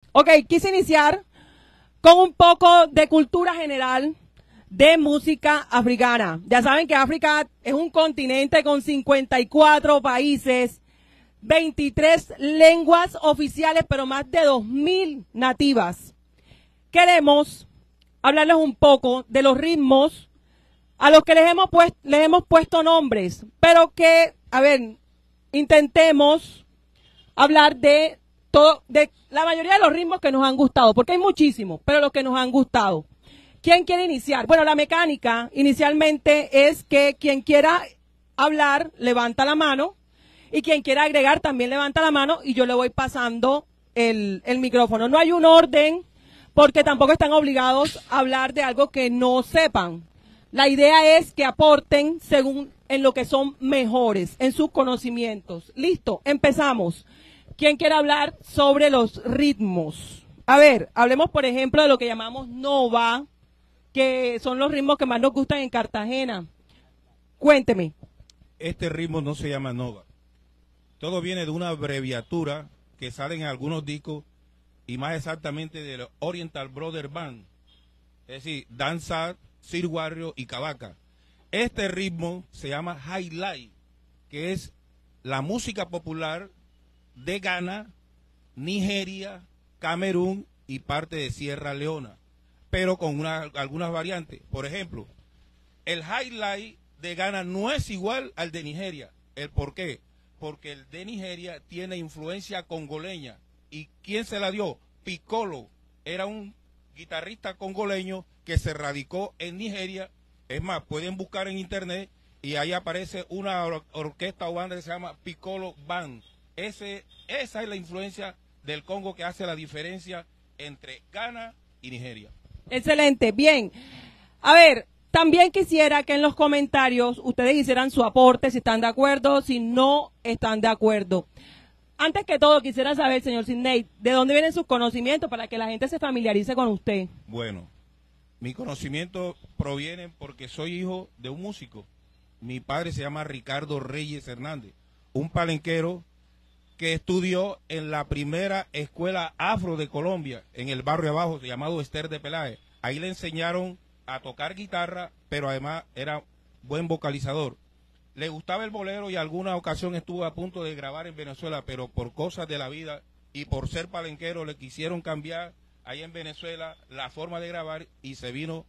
Ok, quise iniciar con un poco de cultura general de música africana. Ya saben que África es un continente con 54 países, 23 lenguas oficiales, pero más de 2000 nativas. Queremos hablarles un poco de los ritmos a los que les hemos puesto nombres, pero que, a ver, intentemos hablar de la mayoría de los ritmos que nos han gustado, porque hay muchísimos, pero los que nos han gustado. ¿Quién quiere iniciar? Bueno, la mecánica inicialmente es que quien quiera hablar levanta la mano y quien quiera agregar también levanta la mano y yo le voy pasando el micrófono. No hay un orden porque tampoco están obligados a hablar de algo que no sepan. La idea es que aporten según en lo que son mejores, en sus conocimientos. Listo, empezamos. ¿Quién quiere hablar sobre los ritmos? A ver, hablemos por ejemplo de lo que llamamos nova, que son los ritmos que más nos gustan en Cartagena. Cuénteme. Este ritmo no se llama nova. Todo viene de una abreviatura que sale en algunos discos y más exactamente del Oriental Brother Band. Es decir, Danza, Sir Warrior y Kabaka. Este ritmo se llama highlight, que es la música popular de Ghana, Nigeria, Camerún y parte de Sierra Leona, pero con algunas variantes. Por ejemplo, el highlight de Ghana no es igual al de Nigeria. ¿El por qué? Porque el de Nigeria tiene influencia congoleña. ¿Y quién se la dio? Piccolo. Era un guitarrista congoleño que se radicó en Nigeria. Es más, pueden buscar en internet y ahí aparece una orquesta o banda que se llama Piccolo Band. Esa es la influencia del Congo que hace la diferencia entre Ghana y Nigeria. Excelente, bien. A ver, también quisiera que en los comentarios ustedes hicieran su aporte, si están de acuerdo, si no están de acuerdo. Antes que todo, quisiera saber, señor Sidney, ¿de dónde vienen sus conocimientos para que la gente se familiarice con usted? Bueno, mi conocimiento proviene porque soy hijo de un músico. Mi padre se llama Ricardo Reyes Hernández, un palenquero que estudió en la primera escuela afro de Colombia, en el barrio abajo, llamado Ester de Peláez. Ahí le enseñaron a tocar guitarra, pero además era buen vocalizador. Le gustaba el bolero y alguna ocasión estuvo a punto de grabar en Venezuela, pero por cosas de la vida y por ser palenquero le quisieron cambiar ahí en Venezuela la forma de grabar y se vino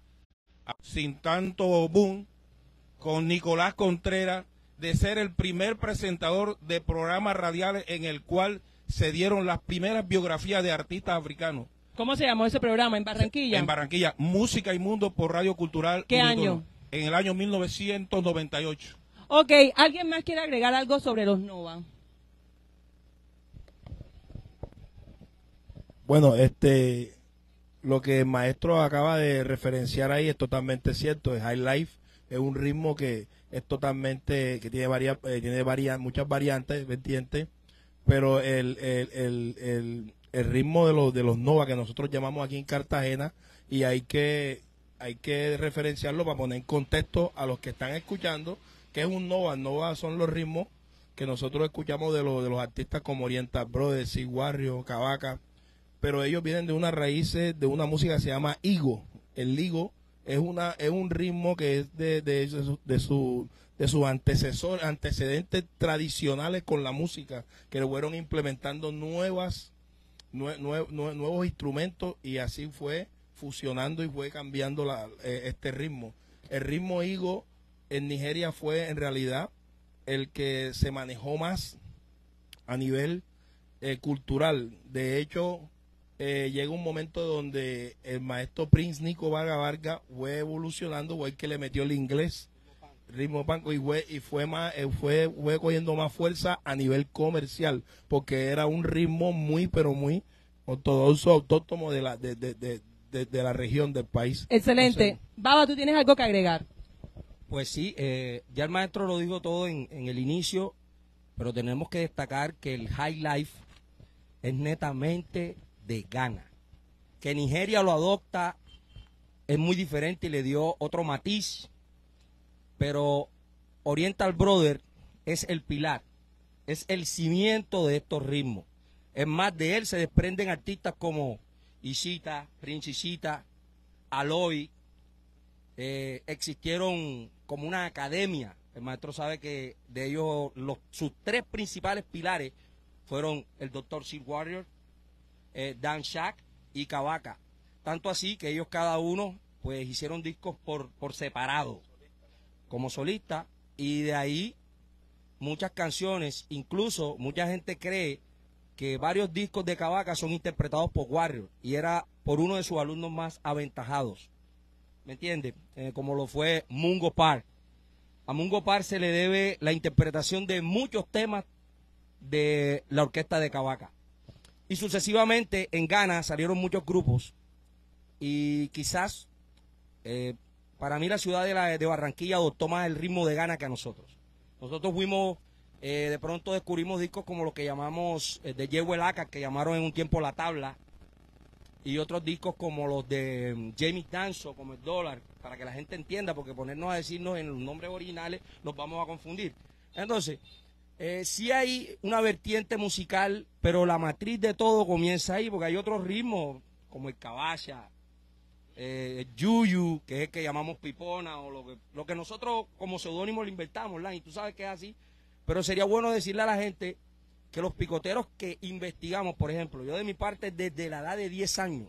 sin tanto boom con Nicolás Contreras, de ser el primer presentador de programas radiales en el cual se dieron las primeras biografías de artistas africanos. ¿Cómo se llamó ese programa? ¿En Barranquilla? En Barranquilla, Música y Mundo por Radio Cultural. ¿Qué año? En el año 1998. Ok, ¿alguien más quiere agregar algo sobre los nova? Bueno, lo que el maestro acaba de referenciar ahí es totalmente cierto. El high life es un ritmo que es totalmente, que tiene muchas variantes, vertientes, pero el ritmo de los nova que nosotros llamamos aquí en Cartagena, y hay que referenciarlo para poner en contexto a los que están escuchando que es un nova. Nova son los ritmos que nosotros escuchamos de los artistas como Oriental Brothers, Sir Warrior, Kabaka, pero ellos vienen de unas raíces de una música que se llama Igo. El Igo es un ritmo que es de sus antecedentes tradicionales con la música, que le fueron implementando nuevos instrumentos, y así fue fusionando y fue cambiando este ritmo. El ritmo Igo en Nigeria fue en realidad el que se manejó más a nivel cultural. De hecho, llega un momento donde el maestro Prince Nico Vaga Vargas fue evolucionando, fue el que le metió el inglés, ritmo panco, y fue cogiendo más fuerza a nivel comercial, porque era un ritmo muy, pero muy ortodoxo, autóctono de la región del país. Excelente. Entonces, Baba, ¿tú tienes algo que agregar? Pues sí, ya el maestro lo dijo todo en el inicio, pero tenemos que destacar que el high life es netamente de Ghana. Que Nigeria lo adopta es muy diferente y le dio otro matiz, pero Oriental Brother es el pilar, es el cimiento de estos ritmos. Es más, de él se desprenden artistas como Ishita, Prince Ishita, Aloy. Existieron como una academia. El maestro sabe que de ellos sus tres principales pilares fueron el Dr. Sid Warrior, Dan Shack y Kabaka. Tanto así que ellos cada uno pues hicieron discos por separado, como solista, y de ahí muchas canciones, incluso mucha gente cree que varios discos de Kabaka son interpretados por Warrior, y era por uno de sus alumnos más aventajados, ¿me entiendes? Como lo fue Mungo Park. A Mungo Park se le debe la interpretación de muchos temas de la orquesta de Kabaka. Y sucesivamente en Ghana salieron muchos grupos, y quizás para mí la ciudad de Barranquilla adoptó más el ritmo de Ghana que a nosotros. Nosotros fuimos, de pronto descubrimos discos como lo que llamamos de Yewo El Aka, que llamaron en un tiempo La Tabla, y otros discos como los de Jamie Danso, como el Dólar, para que la gente entienda, porque ponernos a decirnos en los nombres originales nos vamos a confundir. Entonces, sí hay una vertiente musical, pero la matriz de todo comienza ahí, porque hay otros ritmos, como el caballa, yuyu, que es el que llamamos pipona, o lo que nosotros como seudónimo le inventamos, y tú sabes que es así. Pero sería bueno decirle a la gente que los picoteros que investigamos, por ejemplo, yo de mi parte desde la edad de 10 años,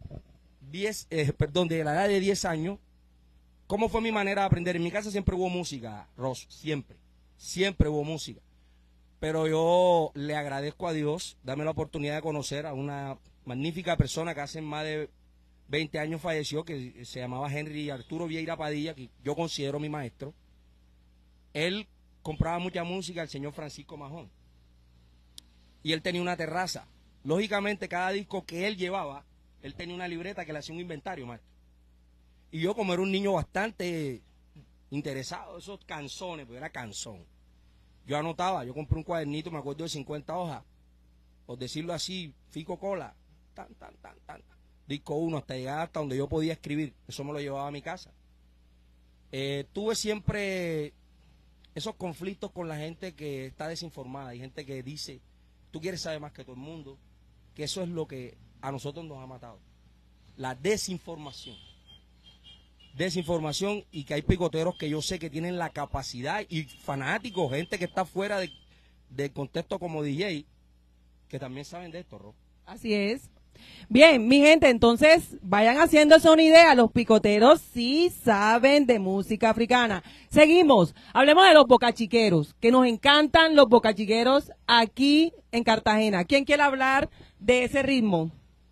desde la edad de 10 años, ¿cómo fue mi manera de aprender? En mi casa siempre hubo música, Ross, siempre hubo música. Pero yo le agradezco a Dios darme la oportunidad de conocer a una magnífica persona que hace más de 20 años falleció, que se llamaba Henry Arturo Vieira Padilla, que yo considero mi maestro. Él compraba mucha música, el señor Francisco Majón. Y él tenía una terraza. Lógicamente, cada disco que él llevaba, él tenía una libreta que le hacía un inventario, maestro. Y yo, como era un niño bastante interesado, esos canzones, pues era canzón. Yo anotaba, yo compré un cuadernito, me acuerdo de 50 hojas, por decirlo así, Fico Cola, tan. Disco 1, hasta llegar hasta donde yo podía escribir. Eso me lo llevaba a mi casa. Tuve siempre esos conflictos con la gente que está desinformada. Hay gente que dice, tú quieres saber más que todo el mundo, que eso es lo que a nosotros nos ha matado. La desinformación. Desinformación, y que hay picoteros que yo sé que tienen la capacidad, y fanáticos, gente que está fuera del contexto como DJ, que también saben de esto, Ro. Así es. Bien, mi gente, entonces vayan haciéndose una idea, los picoteros sí saben de música africana. Seguimos, hablemos de los bocachiqueros, que nos encantan los bocachiqueros aquí en Cartagena. ¿Quién quiere hablar de ese ritmo?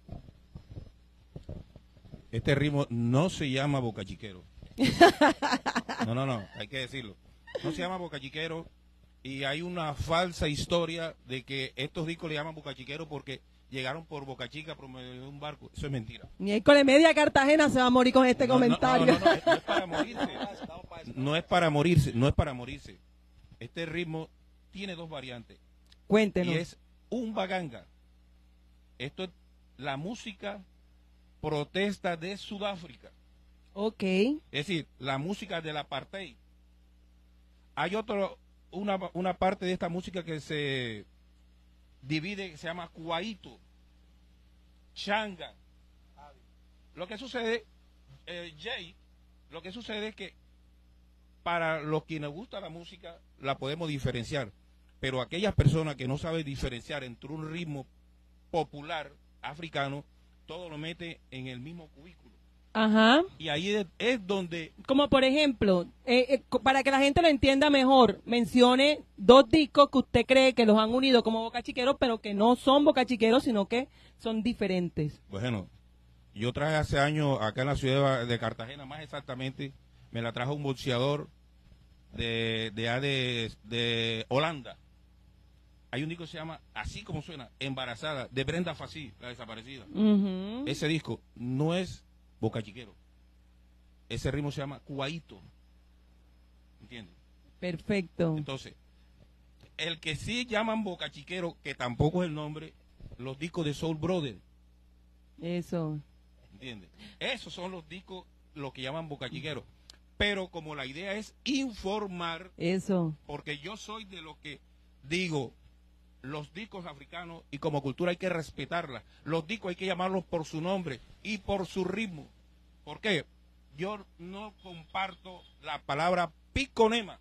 Este ritmo no se llama bocachiquero. No, hay que decirlo. No se llama bocachiquero, y hay una falsa historia de que estos discos le llaman bocachiquero porque llegaron por Boca Chica por medio de un barco. Eso es mentira. Miércoles media Cartagena se va a morir con este comentario. No es para morirse. No es para morirse. Este ritmo tiene dos variantes. Cuéntenos. Y es un baganga. Esto es la música protesta de Sudáfrica. Ok. Es decir, la música del apartheid. Hay una parte de esta música que se divide, que se llama Cuaito, Changa. Lo que sucede, lo que sucede es que para los que nos gusta la música la podemos diferenciar, pero aquellas personas que no saben diferenciar entre un ritmo popular africano, todo lo mete en el mismo cubículo. Ajá. Y ahí es donde... Como por ejemplo, para que la gente lo entienda mejor, mencione dos discos que usted cree que los han unido como bocachiqueros, pero que no son bocachiqueros, sino que son diferentes. Bueno, yo traje hace años acá en la ciudad de Cartagena, más exactamente, me la trajo un boxeador de Holanda. Hay un disco que se llama, así como suena, Embarazada, de Brenda Fassi, la desaparecida. Ese disco no es bocachiquero. Ese ritmo se llama Cuaito. ¿Entiendes? Perfecto. Entonces, el que sí llaman bocachiquero, que tampoco es el nombre, los discos de Soul Brother. Eso. ¿Entiendes? Esos son los discos, los que llaman bocachiquero. Pero como la idea es informar, eso, porque yo soy de los que digo, los discos africanos y como cultura hay que respetarla. Los discos hay que llamarlos por su nombre y por su ritmo. ¿Por qué? Yo no comparto la palabra piconema,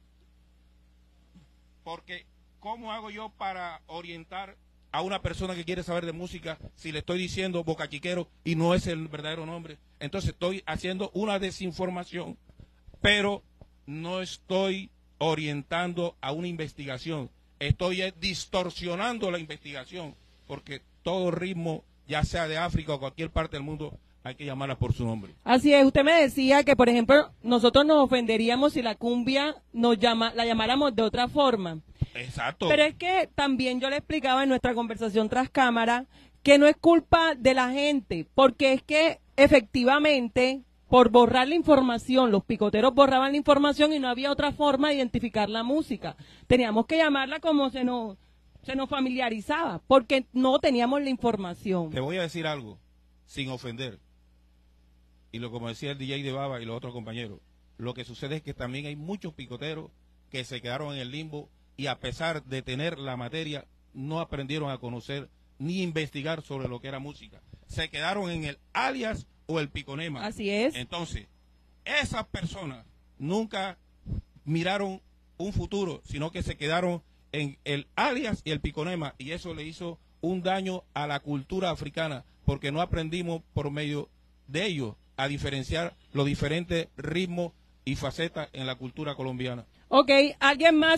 porque ¿cómo hago yo para orientar a una persona que quiere saber de música si le estoy diciendo bocachiquero y no es el verdadero nombre? Entonces estoy haciendo una desinformación, pero no estoy orientando a una investigación, estoy distorsionando la investigación, porque todo ritmo, ya sea de África o cualquier parte del mundo, hay que llamarla por su nombre. Así es, usted me decía que, por ejemplo, nosotros nos ofenderíamos si la cumbia la llamáramos de otra forma. Exacto. Pero es que también yo le explicaba en nuestra conversación tras cámara que no es culpa de la gente, porque es que efectivamente, por borrar la información, los picoteros borraban la información y no había otra forma de identificar la música. Teníamos que llamarla como se nos familiarizaba, porque no teníamos la información. Te voy a decir algo, sin ofender. Y como decía el DJ de Baba y los otros compañeros, lo que sucede es que también hay muchos picoteros que se quedaron en el limbo y a pesar de tener la materia, no aprendieron a conocer ni investigar sobre lo que era música. Se quedaron en el alias o el piconema. Así es. Entonces, esas personas nunca miraron un futuro, sino que se quedaron en el alias y el piconema, y eso le hizo un daño a la cultura africana, porque no aprendimos por medio de ellos a diferenciar los diferentes ritmos y facetas en la cultura colombiana. Ok, ¿alguien más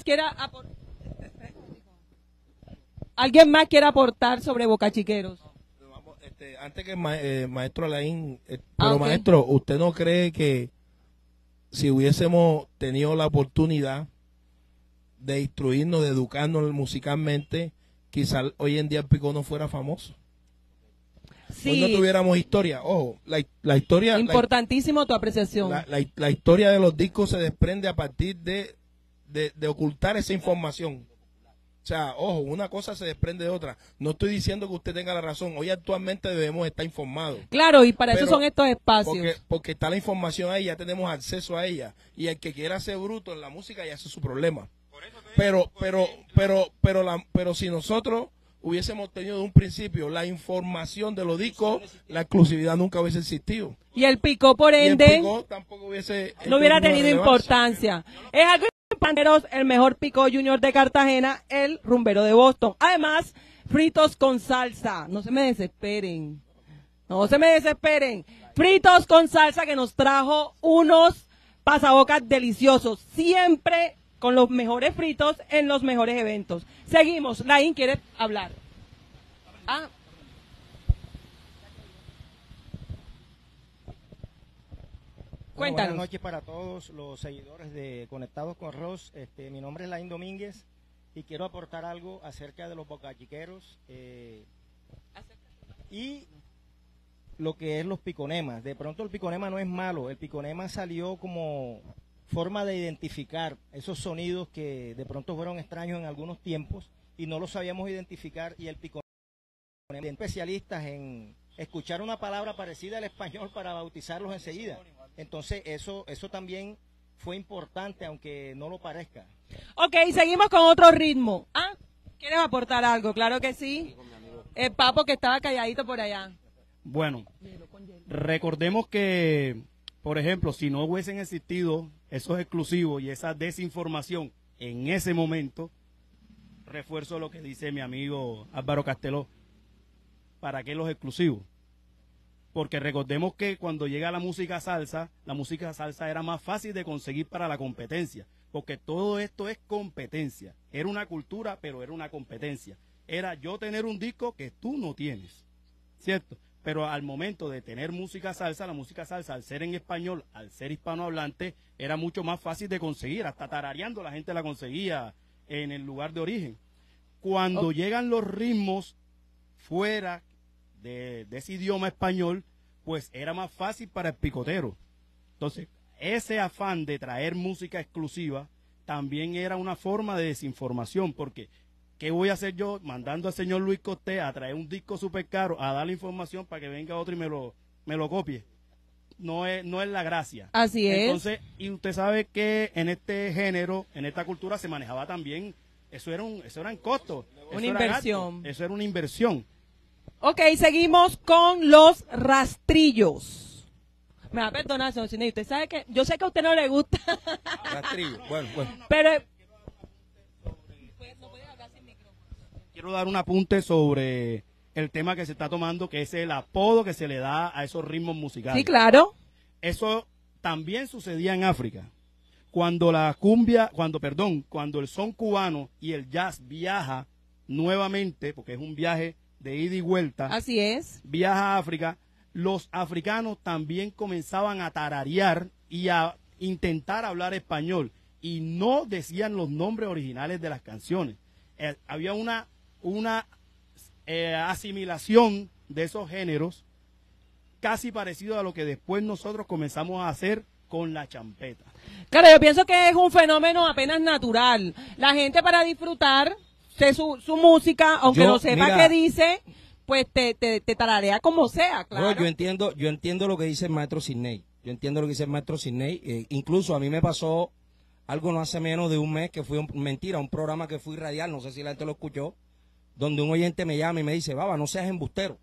quiere aportar sobre bocachiqueros? Antes que maestro Alain, Okay. Maestro, ¿usted no cree que si hubiésemos tenido la oportunidad de instruirnos, de educarnos musicalmente, quizás hoy en día el picó no fuera famoso? Sí. Hoy no tuviéramos historia. Ojo, la historia... Importantísimo tu apreciación. La historia de los discos se desprende a partir de ocultar esa información. O sea, ojo, una cosa se desprende de otra. No estoy diciendo que usted tenga la razón. Hoy actualmente debemos estar informados. Claro, y para eso son estos espacios. Porque está la información ahí, ya tenemos acceso a ella. Y el que quiera ser bruto en la música, ya ese es su problema. Pero si nosotros hubiésemos tenido de un principio la información de los discos, la exclusividad nunca hubiese existido. Y el picó, por Y el ende, picó tampoco hubiese no hubiera tenido tenido relevancia. importancia. Es algo Panteros, el mejor picó junior de Cartagena, el rumbero de Boston. Además, fritos con salsa. No se me desesperen. No se me desesperen. Fritos con salsa que nos trajo unos pasabocas deliciosos. Siempre con los mejores fritos en los mejores eventos. Seguimos. Laín quiere hablar. Cuéntanos. Buenas noches para todos los seguidores de Conectados con Ross. Mi nombre es Laín Domínguez y quiero aportar algo acerca de los bocachiqueros y lo que es los piconemas. De pronto el piconema no es malo, el piconema salió como forma de identificar esos sonidos que de pronto fueron extraños en algunos tiempos y no los sabíamos identificar, y el piconema, especialistas en escuchar una palabra parecida al español para bautizarlos enseguida. Entonces eso también fue importante, aunque no lo parezca. Ok, seguimos con otro ritmo. ¿Quieres aportar algo? Claro que sí. El Papo que estaba calladito por allá. Bueno, recordemos que, por ejemplo, si no hubiesen existido esos exclusivos y esa desinformación en ese momento, refuerzo lo que dice mi amigo Álvaro Casteló, ¿para qué los exclusivos? Porque recordemos que cuando llega la música salsa era más fácil de conseguir para la competencia, porque todo esto es competencia. Era una cultura, pero era una competencia. Era yo tener un disco que tú no tienes, ¿cierto? Pero al momento de tener música salsa, la música salsa, al ser en español, al ser hispanohablante, era mucho más fácil de conseguir. Hasta tarareando la gente la conseguía en el lugar de origen. Cuando llegan los ritmos fuera de ese idioma español, pues era más fácil para el picotero. Entonces, ese afán de traer música exclusiva también era una forma de desinformación, porque ¿qué voy a hacer yo mandando al señor Luis Costé a traer un disco súper caro, a darle información para que venga otro y me lo copie? No es la gracia. Así es. Entonces, y usted sabe que en este género, en esta cultura se manejaba también eso eran costos. Una Eso era inversión. gasto, eso era una inversión. Ok, seguimos con los rastrillos. Me va a perdonar, señor Ciney. Usted sabe que, yo sé que a usted no le gusta, Rastrillo. Bueno. pero... Quiero dar un apunte sobre el tema que se está tomando, que es el apodo que se le da a esos ritmos musicales. Sí, claro. Eso también sucedía en África. Cuando cuando el son cubano y el jazz viaja nuevamente, porque es un viaje de ida y vuelta, Así es. viaja a África, los africanos también comenzaban a tararear y a intentar hablar español y no decían los nombres originales de las canciones. Había una asimilación de esos géneros casi parecido a lo que después nosotros comenzamos a hacer con la champeta. Claro, yo pienso que es un fenómeno apenas natural. La gente para disfrutar de su música, aunque Yo, no sepa mira, qué dice, pues te tararea como sea, claro. No, yo entiendo lo que dice el maestro Sidney. Yo entiendo lo que dice el maestro Sidney. Incluso a mí me pasó algo no hace menos de un mes que fui, un programa que fui radial, no sé si la gente lo escuchó, donde un oyente me llama y me dice, Baba, no seas embustero.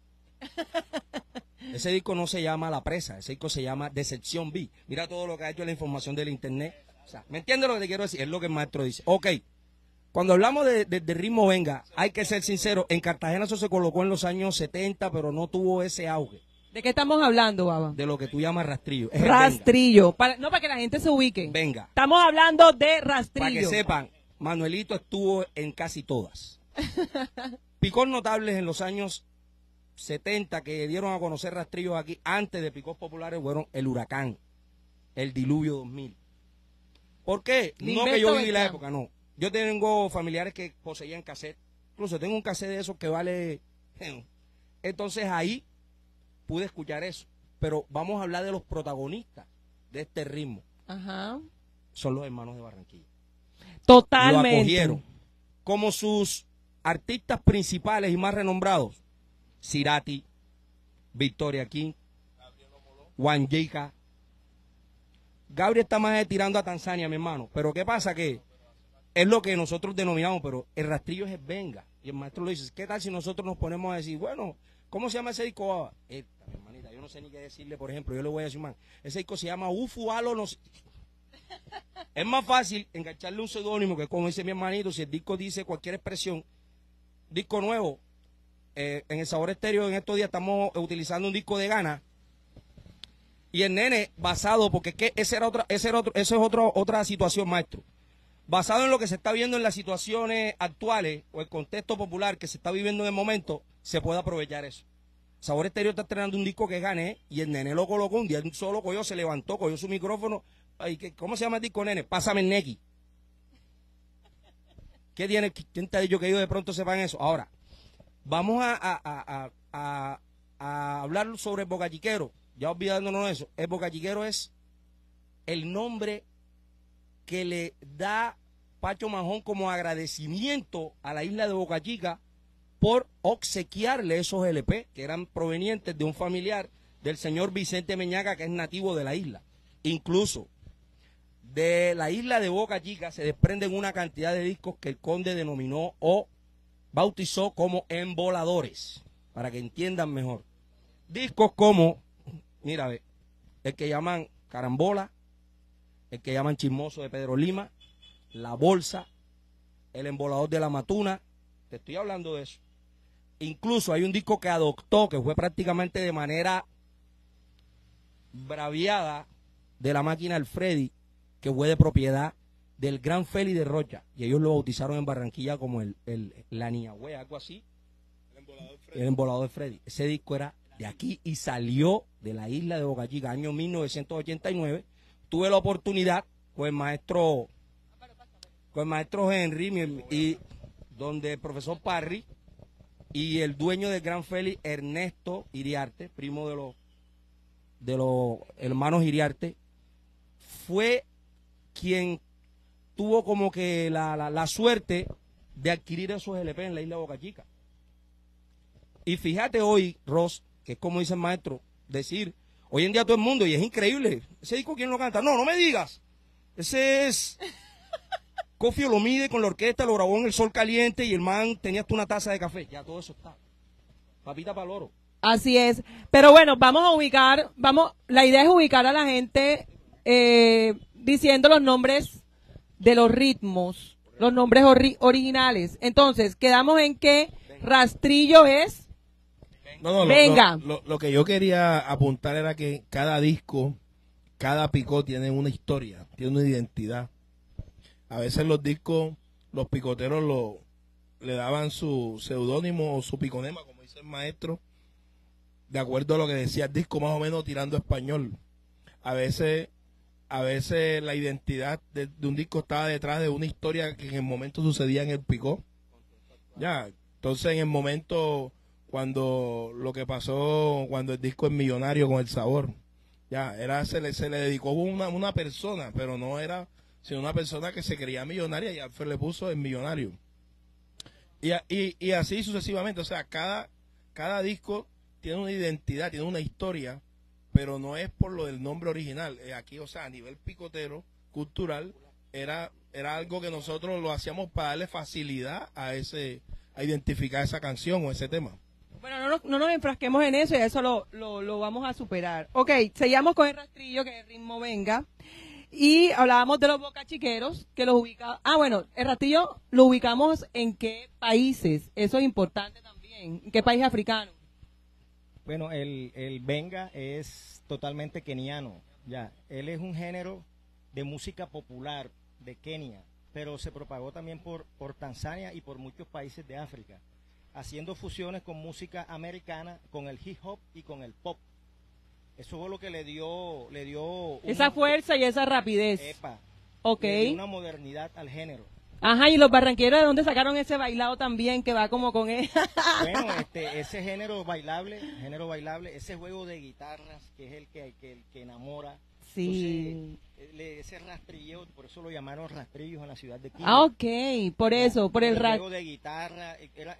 Ese disco no se llama La Presa, ese disco se llama Decepción B. Mira todo lo que ha hecho la información del internet. O sea, ¿me entiendes lo que te quiero decir? Es lo que el maestro dice. Ok, cuando hablamos de ritmo venga, hay que ser sincero, en Cartagena eso se colocó en los años 70, pero no tuvo ese auge ¿De qué estamos hablando, Baba? de lo que tú llamas rastrillo. Es el venga. Rastrillo. Para que la gente se ubique. Venga. Estamos hablando de Para que rastrillo. sepan, Manuelito estuvo en casi todas. Picos notables en los años 70 que dieron a conocer rastrillos aquí, antes de picos populares, fueron el Huracán, el Diluvio 2000. ¿Por qué? No que yo viví la época, no. Yo tengo familiares que poseían cassette. Incluso tengo un cassette de esos que vale... Entonces ahí pude escuchar eso. Pero vamos a hablar de los protagonistas de este ritmo. Ajá. Son los hermanos de Barranquilla. Totalmente. Lo acogieron como sus artistas principales y más renombrados. Cirati, Victoria King, Juan Jica. Gabriel está más tirando a Tanzania, mi hermano. Pero ¿qué pasa? Que es lo que nosotros denominamos, pero el rastrillo es el venga. Y el maestro lo dice, ¿qué tal si nosotros nos ponemos a decir, bueno, ¿cómo se llama ese disco, Baba? Esta, mi hermanita, yo no sé ni qué decirle, por ejemplo, yo le voy a decir, man, ese disco se llama Ufualo, no sé. Es más fácil engancharle un seudónimo que, como dice mi hermanito, si el disco dice cualquier expresión, disco nuevo, en el Sabor Estéreo en estos días estamos utilizando un disco de Ghana y el nene basado, porque es que esa es otra situación, maestro, basado en lo que se está viendo en las situaciones actuales o el contexto popular que se está viviendo en el momento, se puede aprovechar eso. Sabor Estéreo está estrenando un disco que Gane y el nene lo colocó un día, un solo cogió, se levantó, cogió su micrófono. Ay, ¿cómo se llama el disco, nene? Pásame el Neki. ¿Qué tiene? ¿Quién te ha dicho que ellos de pronto sepan eso? Ahora, vamos a hablar sobre el bocachiquero. Ya olvidándonos de eso. El bocachiquero es el nombre que le da Pacho Manjón como agradecimiento a la isla de Boca Chica por obsequiarle esos LP que eran provenientes de un familiar del señor Vicente Meñaca, que es nativo de la isla. Incluso de la isla de Boca Chica se desprenden una cantidad de discos que el conde denominó o bautizó como emboladores, para que entiendan mejor. Discos como, mira, el que llaman Carambola, el que llaman Chismoso de Pedro Lima, La Bolsa, El Embolador de la Matuna, te estoy hablando de eso. Incluso hay un disco que adoptó, que fue prácticamente de manera braviada de la máquina Alfredi, que fue de propiedad del gran Feli de Rocha, y ellos lo bautizaron en Barranquilla como la Niñagüe, algo así. El Embolador de Freddy. Ese disco era de aquí y salió de la isla de Boca Chica, año 1989. Tuve la oportunidad con el maestro Henry y donde el profesor Parry y el dueño del gran Feli, Ernesto Iriarte, primo de los hermanos Iriarte, fue quien tuvo como que la suerte de adquirir esos LP en la isla de Boca Chica. Y fíjate hoy, Ross, que es como dice el maestro, decir, hoy en día todo el mundo, y es increíble, ese disco, ¿quién lo canta? No, no me digas, ese es Kofi Olomide con la orquesta lo grabó en El Sol Caliente y el man tenía hasta una taza de café. Ya todo eso está. Papita para loro. Así es. Pero bueno, la idea es ubicar a la gente diciendo los nombres de los ritmos, los nombres originales. Entonces, quedamos en que Rastrillo es Venga. Lo que yo quería apuntar era que cada disco, cada picó tiene una historia, tiene una identidad. A veces los discos, los picoteros le daban su seudónimo o su piconema, como dice el maestro, de acuerdo a lo que decía el disco, más o menos tirando español. A veces la identidad de un disco estaba detrás de una historia que en el momento sucedía en el picó. Ya, entonces en el momento cuando lo que pasó cuando el disco es millonario con El Sabor, ya se le dedicó a una persona, pero no era sino una persona que se creía millonaria y Alfred le puso el millonario. Y así sucesivamente, o sea, cada disco tiene una identidad, tiene una historia, pero no es por lo del nombre original. Aquí, o sea, a nivel picotero, cultural, era algo que nosotros lo hacíamos para darle facilidad a identificar esa canción o ese tema. Bueno, no nos enfrasquemos en eso y eso lo vamos a superar. Ok, seguimos con el rastrillo, que el ritmo venga. Y hablábamos de los bocachiqueros, que los ubica... bueno, el rastrillo lo ubicamos en qué países, eso es importante también. ¿En qué país africano? Bueno, el benga es totalmente keniano, ya. Él es un género de música popular de Kenia, pero se propagó también por Tanzania y por muchos países de África, haciendo fusiones con música americana, con el hip hop y con el pop. Eso fue lo que le dio esa fuerza y esa rapidez. Epa. Ok. Le dio una modernidad al género. Ajá, y los barranqueros, ¿de dónde sacaron ese bailado también que va como con él? Bueno, ese género bailable, ese juego de guitarras que es el que enamora. Sí. Entonces, ese rastrillo, por eso lo llamaron rastrillos en la ciudad de Quito. Ok, por eso, por el juego de guitarra,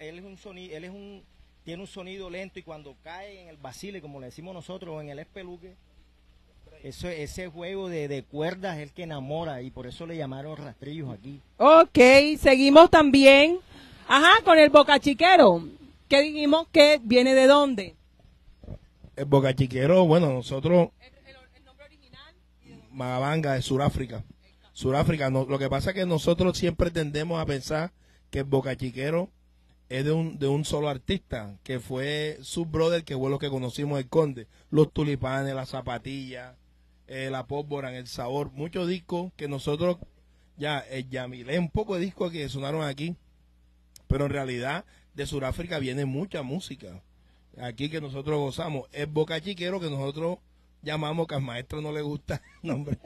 tiene un sonido lento y cuando cae en el basile, como le decimos nosotros, o en el espeluque, ese juego de cuerdas es el que enamora y por eso le llamaron rastrillos aquí. Ok, seguimos también, con el bocachiquero, que dijimos que viene de dónde. El bocachiquero, bueno, nosotros, El nombre original. Magabanga, de Sudáfrica. Sudáfrica, lo que pasa es que nosotros siempre tendemos a pensar que el bocachiquero es de un solo artista, que fue su brother, que fue lo que conocimos el Conde, Los Tulipanes, La Zapatilla, La Pólvora, El Sabor, muchos discos que nosotros, el Yamilé, un poco de discos que sonaron aquí, pero en realidad de Sudáfrica viene mucha música, aquí que nosotros gozamos, el bocachiquero que nosotros llamamos, que al maestro no le gusta el nombre,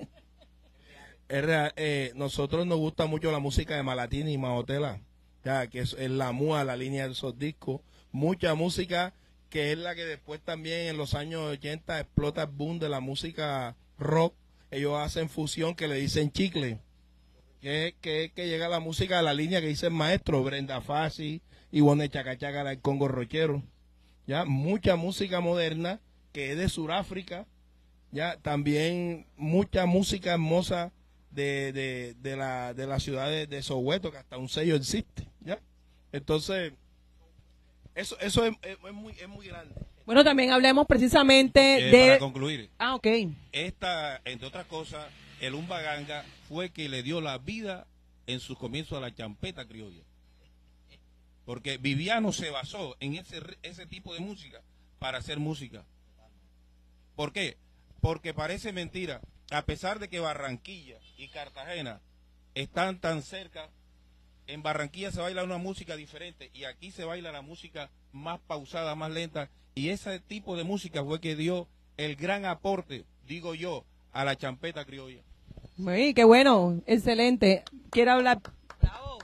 nosotros nos gusta mucho la música de Malatini y Mahotela, que es la MUA, la línea de esos discos, mucha música que es la que después también en los años 80 explota el boom de la música rock. Ellos hacen fusión que le dicen chicle, que llega la música de la línea que dice el maestro, Brenda Fassi, Ivonne Chacachaca del Congo Rochero, mucha música moderna que es de Sudáfrica, también mucha música hermosa de la ciudad de Soweto, que hasta un sello existe, entonces eso es muy grande. Bueno, también hablemos precisamente Para concluir, ok, entre otras cosas, el Umbaganga fue que le dio la vida en sus comienzos a la champeta criolla, porque Viviano se basó en ese tipo de música para hacer música. ¿Por qué? Porque parece mentira, a pesar de que Barranquilla y Cartagena están tan cerca, en Barranquilla se baila una música diferente y aquí se baila la música más pausada, más lenta, y ese tipo de música fue que dio el gran aporte, digo yo, a la champeta criolla. Muy, qué bueno, excelente. ¿Quiere hablar? Bravo.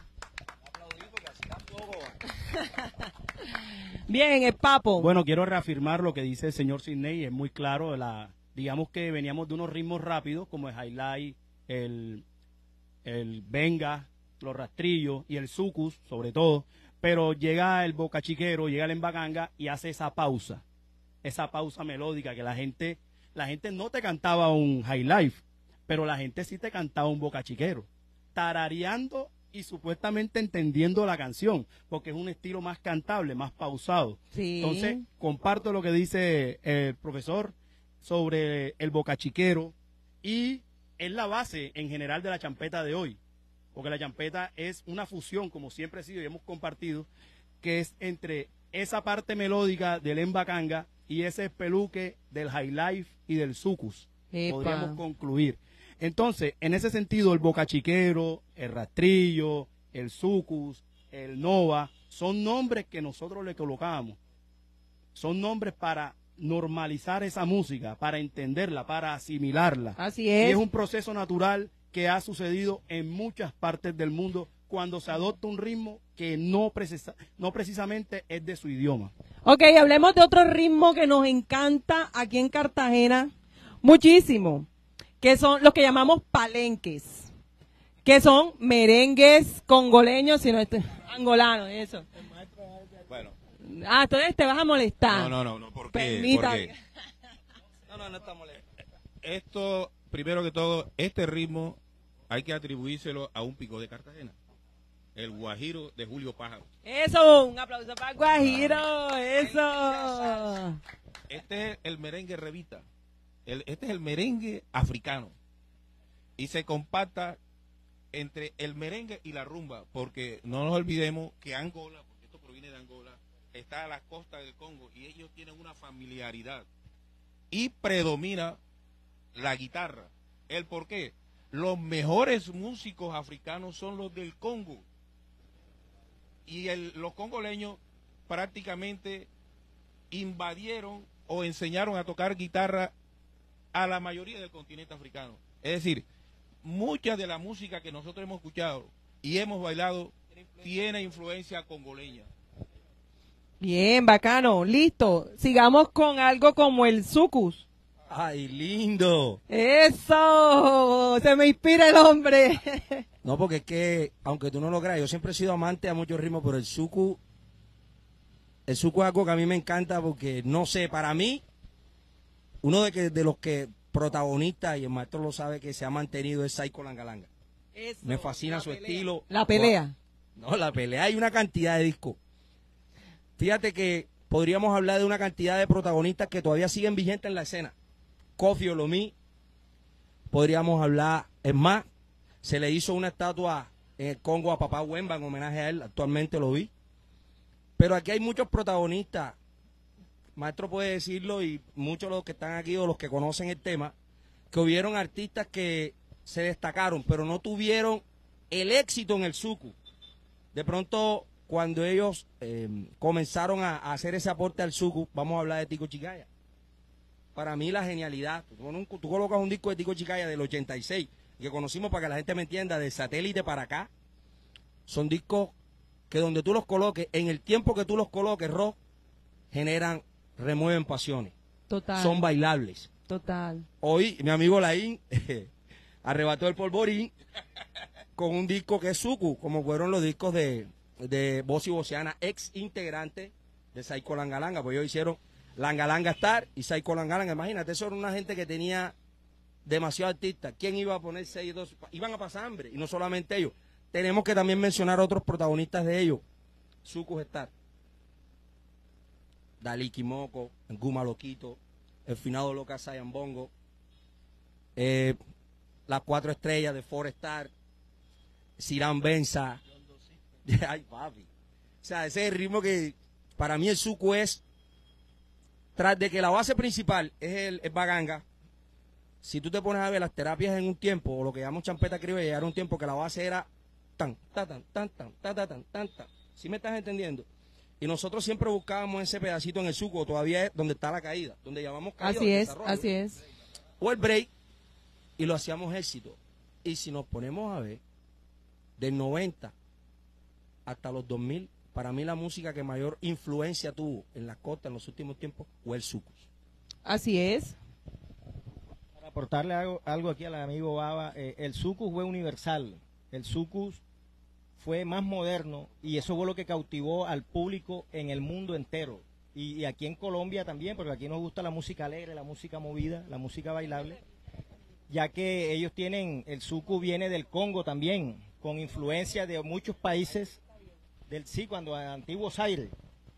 Bien, el Papo. Bueno, quiero reafirmar lo que dice el señor Sidney, es muy claro, digamos que veníamos de unos ritmos rápidos como el highlight, el benga, los rastrillos y el sucus, sobre todo, pero llega el bocachiquero, llega el embaganga y hace esa pausa melódica que la gente no te cantaba un high life, pero la gente sí te cantaba un bocachiquero. tarareando y supuestamente entendiendo la canción, porque es un estilo más cantable, más pausado. Sí. Entonces, comparto lo que dice el profesor sobre el bocachiquero y es la base en general de la champeta de hoy, porque la champeta es una fusión, como siempre ha sido y hemos compartido, que es entre esa parte melódica del embacanga y ese espeluque del high life y del sucus. Epa. Podríamos concluir. Entonces, en ese sentido, el bocachiquero, el rastrillo, el sucus, el nova, son nombres que nosotros le colocamos. Son nombres para normalizar esa música, para entenderla, para asimilarla. Así Y es. es un proceso natural que ha sucedido en muchas partes del mundo cuando se adopta un ritmo que no precisamente es de su idioma. Ok, hablemos de otro ritmo que nos encanta aquí en Cartagena muchísimo, que son los que llamamos palenques, que son merengues congoleños, sino angolanos, eso. Bueno, Entonces te vas a molestar. no, ¿por qué? Permítame. Porque no está molesto. Esto, primero que todo, este ritmo hay que atribuírselo a un pico de Cartagena, el guajiro de Julio Pájaro. Eso, un aplauso para Guajiro, eso. Este es el merengue revita, este es el merengue africano y se compacta entre el merengue y la rumba, porque no nos olvidemos que Angola, porque esto proviene de Angola, está a la costa del Congo y ellos tienen una familiaridad y predomina la guitarra. ¿El por qué? Los mejores músicos africanos son los del Congo y los congoleños prácticamente invadieron o enseñaron a tocar guitarra a la mayoría del continente africano. Es decir, mucha de la música que nosotros hemos escuchado y hemos bailado tiene influencia congoleña. Bien, bacano, listo. Sigamos con algo como el sucus. ¡Ay, lindo! Eso, se me inspira el hombre. No, porque es que, aunque tú no lo creas, yo siempre he sido amante a muchos ritmos, pero el suku es algo que a mí me encanta porque, no sé, para mí, uno de los que protagonistas, y el maestro lo sabe, que se ha mantenido es Saiko Langalanga. Eso, Me fascina la su pelea. estilo. La pelea. No, la pelea, hay una cantidad de discos. Fíjate que podríamos hablar de una cantidad de protagonistas que todavía siguen vigentes en la escena. Kofi Olomí, podríamos hablar, es más, se le hizo una estatua en el Congo a Papá Wemba en homenaje a él, actualmente lo vi. Pero aquí hay muchos protagonistas, maestro puede decirlo, y muchos de los que están aquí o los que conocen el tema, que hubieron artistas que se destacaron, pero no tuvieron el éxito en el suku. De pronto, cuando ellos comenzaron a hacer ese aporte al suku, vamos a hablar de Tico Chicaya. Para mí la genialidad, tú colocas un disco de Tico Chicaya del 86, que conocimos para que la gente me entienda, de Satélite para acá, son discos que donde tú los coloques, en el tiempo que tú los coloques, rock, remueven pasiones, Total. son bailables. Total. Hoy mi amigo Laín arrebató el polvorín con un disco que es suku, como fueron los discos de Bossy Bossiana, ex integrante de Saiko Langalanga, pues ellos hicieron Langalanga Star y Saiko Langalanga. Imagínate, eso era una gente que tenía demasiados artistas. ¿Quién iba a poner 6-2? Iban a pasar hambre, y no solamente ellos. Tenemos que también mencionar a otros protagonistas de ellos. Sucus Star, Dalí Kimoko, Guma Loquito, el finado Loca Sayambongo, las 4 estrellas de Forestar, Sirán Benza. Ay, papi. O sea, ese es el ritmo que para mí el suku es, tras de que la base principal es el baganga. Si tú te pones a ver las terapias en un tiempo, o lo que llamamos champeta criolla, era un tiempo que la base era tan, tan, tan, tan, tan, tan, tan, tan, tan. ¿Sí me estás entendiendo? Y nosotros siempre buscábamos ese pedacito en el suku, todavía es donde está la caída, donde llamamos caída. Así es, así es. O el break, y lo hacíamos éxito. Y si nos ponemos a ver, del 90 hasta los 2000, para mí la música que mayor influencia tuvo en la costa en los últimos tiempos fue el sucus. Así es. Para aportarle algo aquí al amigo Baba, el sucus fue universal. El sucus fue más moderno y eso fue lo que cautivó al público en el mundo entero. Y aquí en Colombia también, porque aquí nos gusta la música alegre, la música movida, la música bailable. ya que ellos tienen, el suku viene del Congo también, con influencia de muchos países del sí, cuando antiguo Zaire.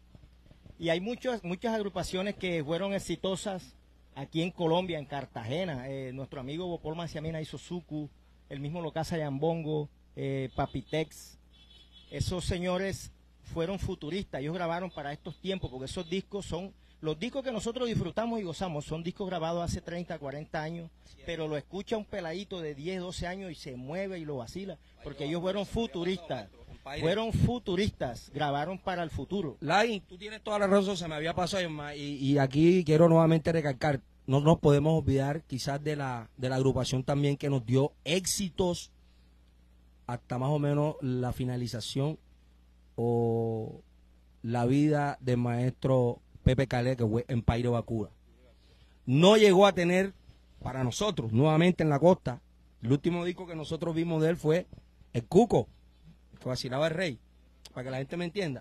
Y hay muchas agrupaciones que fueron exitosas aquí en Colombia, en Cartagena. Nuestro amigo Bopol Manciamina hizo suku, el mismo Locasa Yambongo, Papitex. Esos señores fueron futuristas, ellos grabaron para estos tiempos, porque esos discos son, los discos que nosotros disfrutamos y gozamos, son discos grabados hace 30, 40 años, pero lo escucha un peladito de 10, 12 años y se mueve y lo vacila, porque ellos fueron futuristas. Fueron futuristas, grabaron para el futuro. Lai, tú tienes toda la razón, se me había pasado, y aquí quiero nuevamente recalcar, no nos podemos olvidar quizás de la agrupación también que nos dio éxitos hasta más o menos la finalización o la vida del maestro Pepe Calé, que fue Empire Bakura. No llegó a tener, para nosotros, nuevamente en la costa, el último disco que nosotros vimos de él fue El Cuco, que vacilaba el rey, para que la gente me entienda.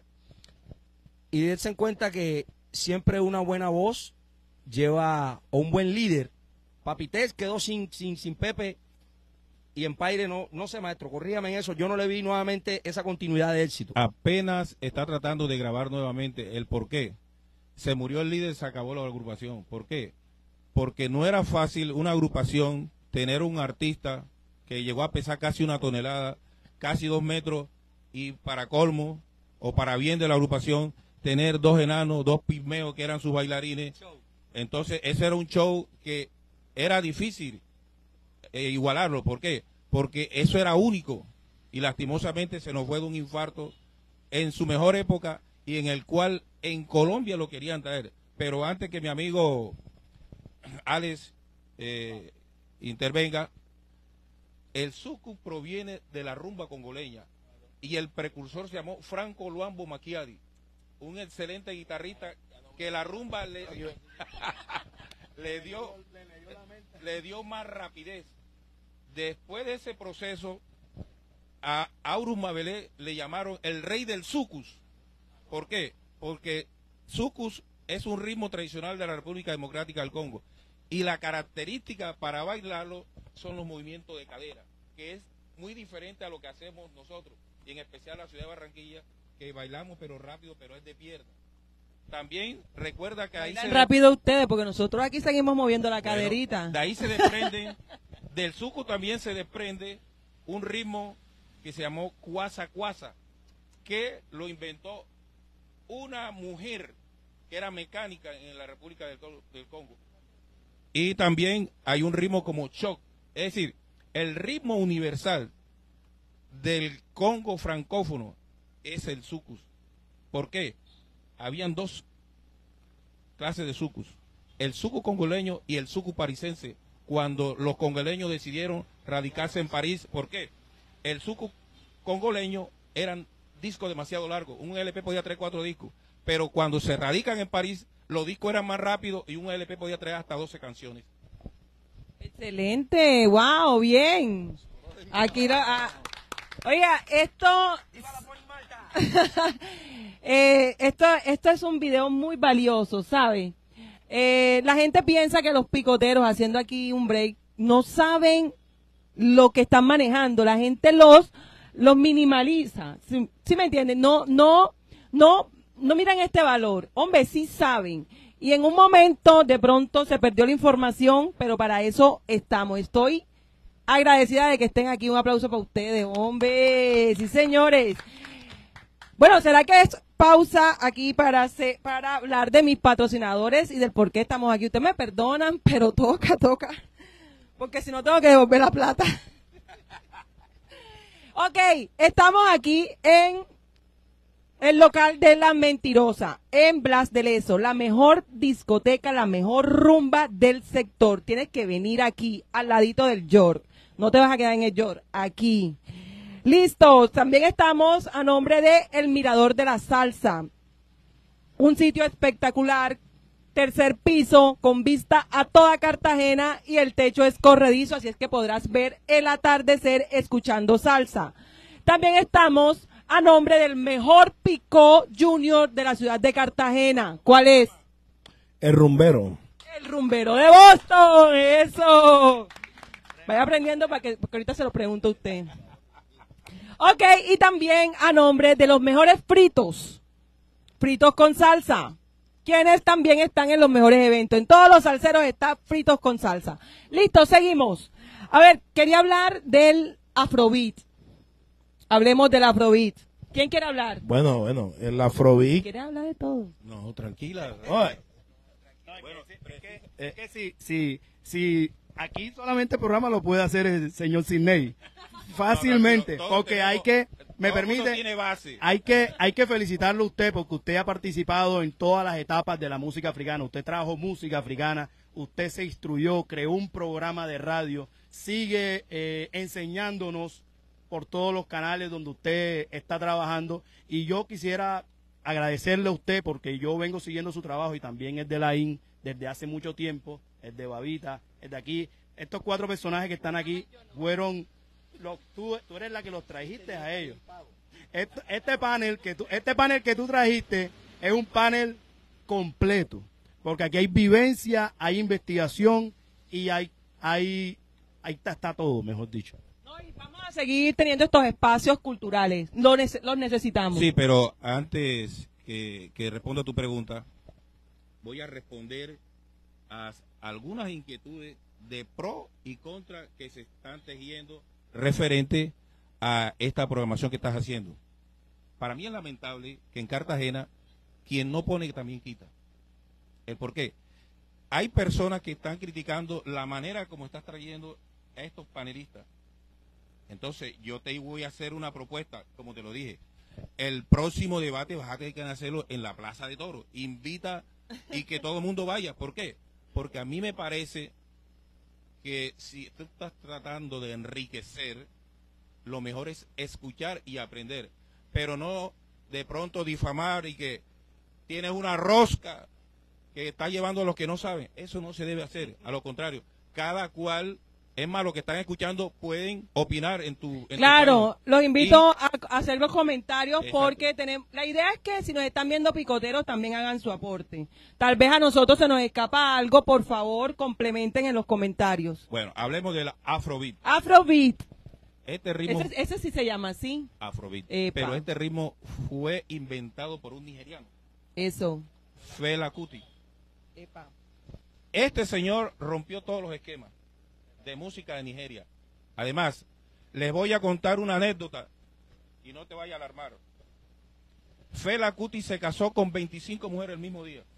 Y dense en cuenta que siempre una buena voz lleva, o un buen líder. Papitex quedó sin Pepe, y Empire no sé, maestro, corrígame en eso, yo no le vi nuevamente esa continuidad de éxito. Apenas está tratando de grabar nuevamente. ¿El por qué? Se murió el líder, se acabó la agrupación. ¿Por qué? Porque no era fácil una agrupación tener un artista que llegó a pesar casi 1 tonelada, casi 2 metros, y para colmo, o para bien de la agrupación, tener 2 enanos, 2 pigmeos que eran sus bailarines. Entonces, ese era un show que era difícil igualarlo. ¿Por qué? Porque eso era único, y lastimosamente se nos fue de un infarto en su mejor época, y en el cual en Colombia lo querían traer. Pero antes que mi amigo Alex intervenga, el suku proviene de la rumba congoleña, y el precursor se llamó Franco Luambo Macchiari, un excelente guitarrista que la rumba le dio más rapidez. Después de ese proceso, a Aurus Mabelé le llamaron el rey del sucus. ¿Por qué? Porque sucus es un ritmo tradicional de la República Democrática del Congo, y la característica para bailarlo son los movimientos de cadera, que es muy diferente a lo que hacemos nosotros, y en especial la ciudad de Barranquilla, que bailamos pero rápido, pero es de pierna. También recuerda que ahí bailan rápido ustedes, porque nosotros aquí seguimos moviendo la caderita. De ahí se desprende, del suku también se desprende un ritmo que se llamó cuasa cuasa, que lo inventó una mujer que era mecánica en la República del Congo. Y también hay un ritmo como choc, es decir, el ritmo universal del Congo francófono es el sucus. ¿Por qué? Habían 2 clases de sucus, el suku congoleño y el suku parisense, cuando los congoleños decidieron radicarse en París. ¿Por qué? El suku congoleño eran discos demasiado largos, un LP podía traer 4 discos, pero cuando se radican en París, los discos eran más rápidos y un LP podía traer hasta 12 canciones. Excelente, wow, bien. Aquí oiga, esto es un video muy valioso, ¿sabe? La gente piensa que los picoteros, haciendo aquí un break, no saben lo que están manejando. La gente los minimaliza, ¿sí me entienden? No miran este valor. Hombre, sí saben. Y en un momento, de pronto, se perdió la información, pero para eso estamos. Estoy agradecida de que estén aquí. Un aplauso para ustedes, hombre. Sí, señores. Bueno, ¿será que es pausa aquí para hablar de mis patrocinadores y del por qué estamos aquí? Ustedes me perdonan, pero toca. Porque si no, tengo que devolver la plata. Ok, estamos aquí en el local de La Mentirosa, en Blas de Lezo, la mejor discoteca, la mejor rumba del sector. Tienes que venir aquí, al ladito del York. No te vas a quedar en el York, aquí. Listo, también estamos a nombre de El Mirador de la Salsa. Un sitio espectacular, 3er piso, con vista a toda Cartagena, y el techo es corredizo, así es que podrás ver el atardecer escuchando salsa. También estamos a nombre del mejor picó junior de la ciudad de Cartagena. ¿Cuál es? El Rumbero. El Rumbero de Boston, eso. Vaya aprendiendo porque ahorita se lo pregunto a usted. Ok, y también a nombre de los mejores fritos con salsa, quienes también están en los mejores eventos. En todos los salseros está fritos con salsa. Listo, seguimos. A ver, quería hablar del Afrobeat. Hablemos del Afrobeat. ¿Quién quiere hablar? Bueno, el Afrobeat. ¿Quiere hablar de todo? No, tranquila. Oye, Es que si aquí solamente el programa lo puede hacer el señor Sidney. Fácilmente, Todos porque tenemos- hay que, me todo el mundo permite, tiene base. hay que felicitarlo a usted porque usted ha participado en todas las etapas de la música africana. Usted trajo música africana, usted se instruyó, creó un programa de radio, sigue enseñándonos por todos los canales donde usted está trabajando. Y yo quisiera agradecerle a usted porque yo vengo siguiendo su trabajo y también es de la IN desde hace mucho tiempo, es de Babita, es de aquí. Estos 4 personajes que están aquí fueron... tú eres la que los trajiste a ellos. Este panel que tú trajiste es un panel completo, porque aquí hay vivencia, hay investigación y ahí está todo, mejor dicho. No, y vamos a seguir teniendo estos espacios culturales. Los necesitamos. Sí, pero antes que responda a tu pregunta, voy a responder a algunas inquietudes de pro y contra que se están tejiendo referente a esta programación que estás haciendo. Para mí es lamentable que en Cartagena quien no pone también quita. ¿El por qué? Hay personas que están criticando la manera como estás trayendo a estos panelistas. Entonces yo te voy a hacer una propuesta, como te lo dije. El próximo debate vas a tener que hacerlo en la Plaza de Toros. Invita y que todo el mundo vaya. ¿Por qué? Porque a mí me parece que si tú estás tratando de enriquecer, lo mejor es escuchar y aprender, pero no de pronto difamar y que tienes una rosca que está llevando a los que no saben. Eso no se debe hacer, a lo contrario, cada cual, es más, los que están escuchando pueden opinar en tu Claro, tu los invito Y- a hacer los comentarios Exacto. porque la idea es que si nos están viendo picoteros también hagan su aporte. Tal vez a nosotros se nos escapa algo, por favor, complementen en los comentarios. Bueno, hablemos de la Afrobeat. Afrobeat, Este ritmo, ese sí se llama así. Afrobeat, Epa. pero este ritmo fue inventado por un nigeriano, Eso. Fela Kuti. Epa. Este señor rompió todos los esquemas de música de Nigeria. Además, les voy a contar una anécdota y no te vaya a alarmar. Fela Kuti se casó con 25 mujeres el mismo día.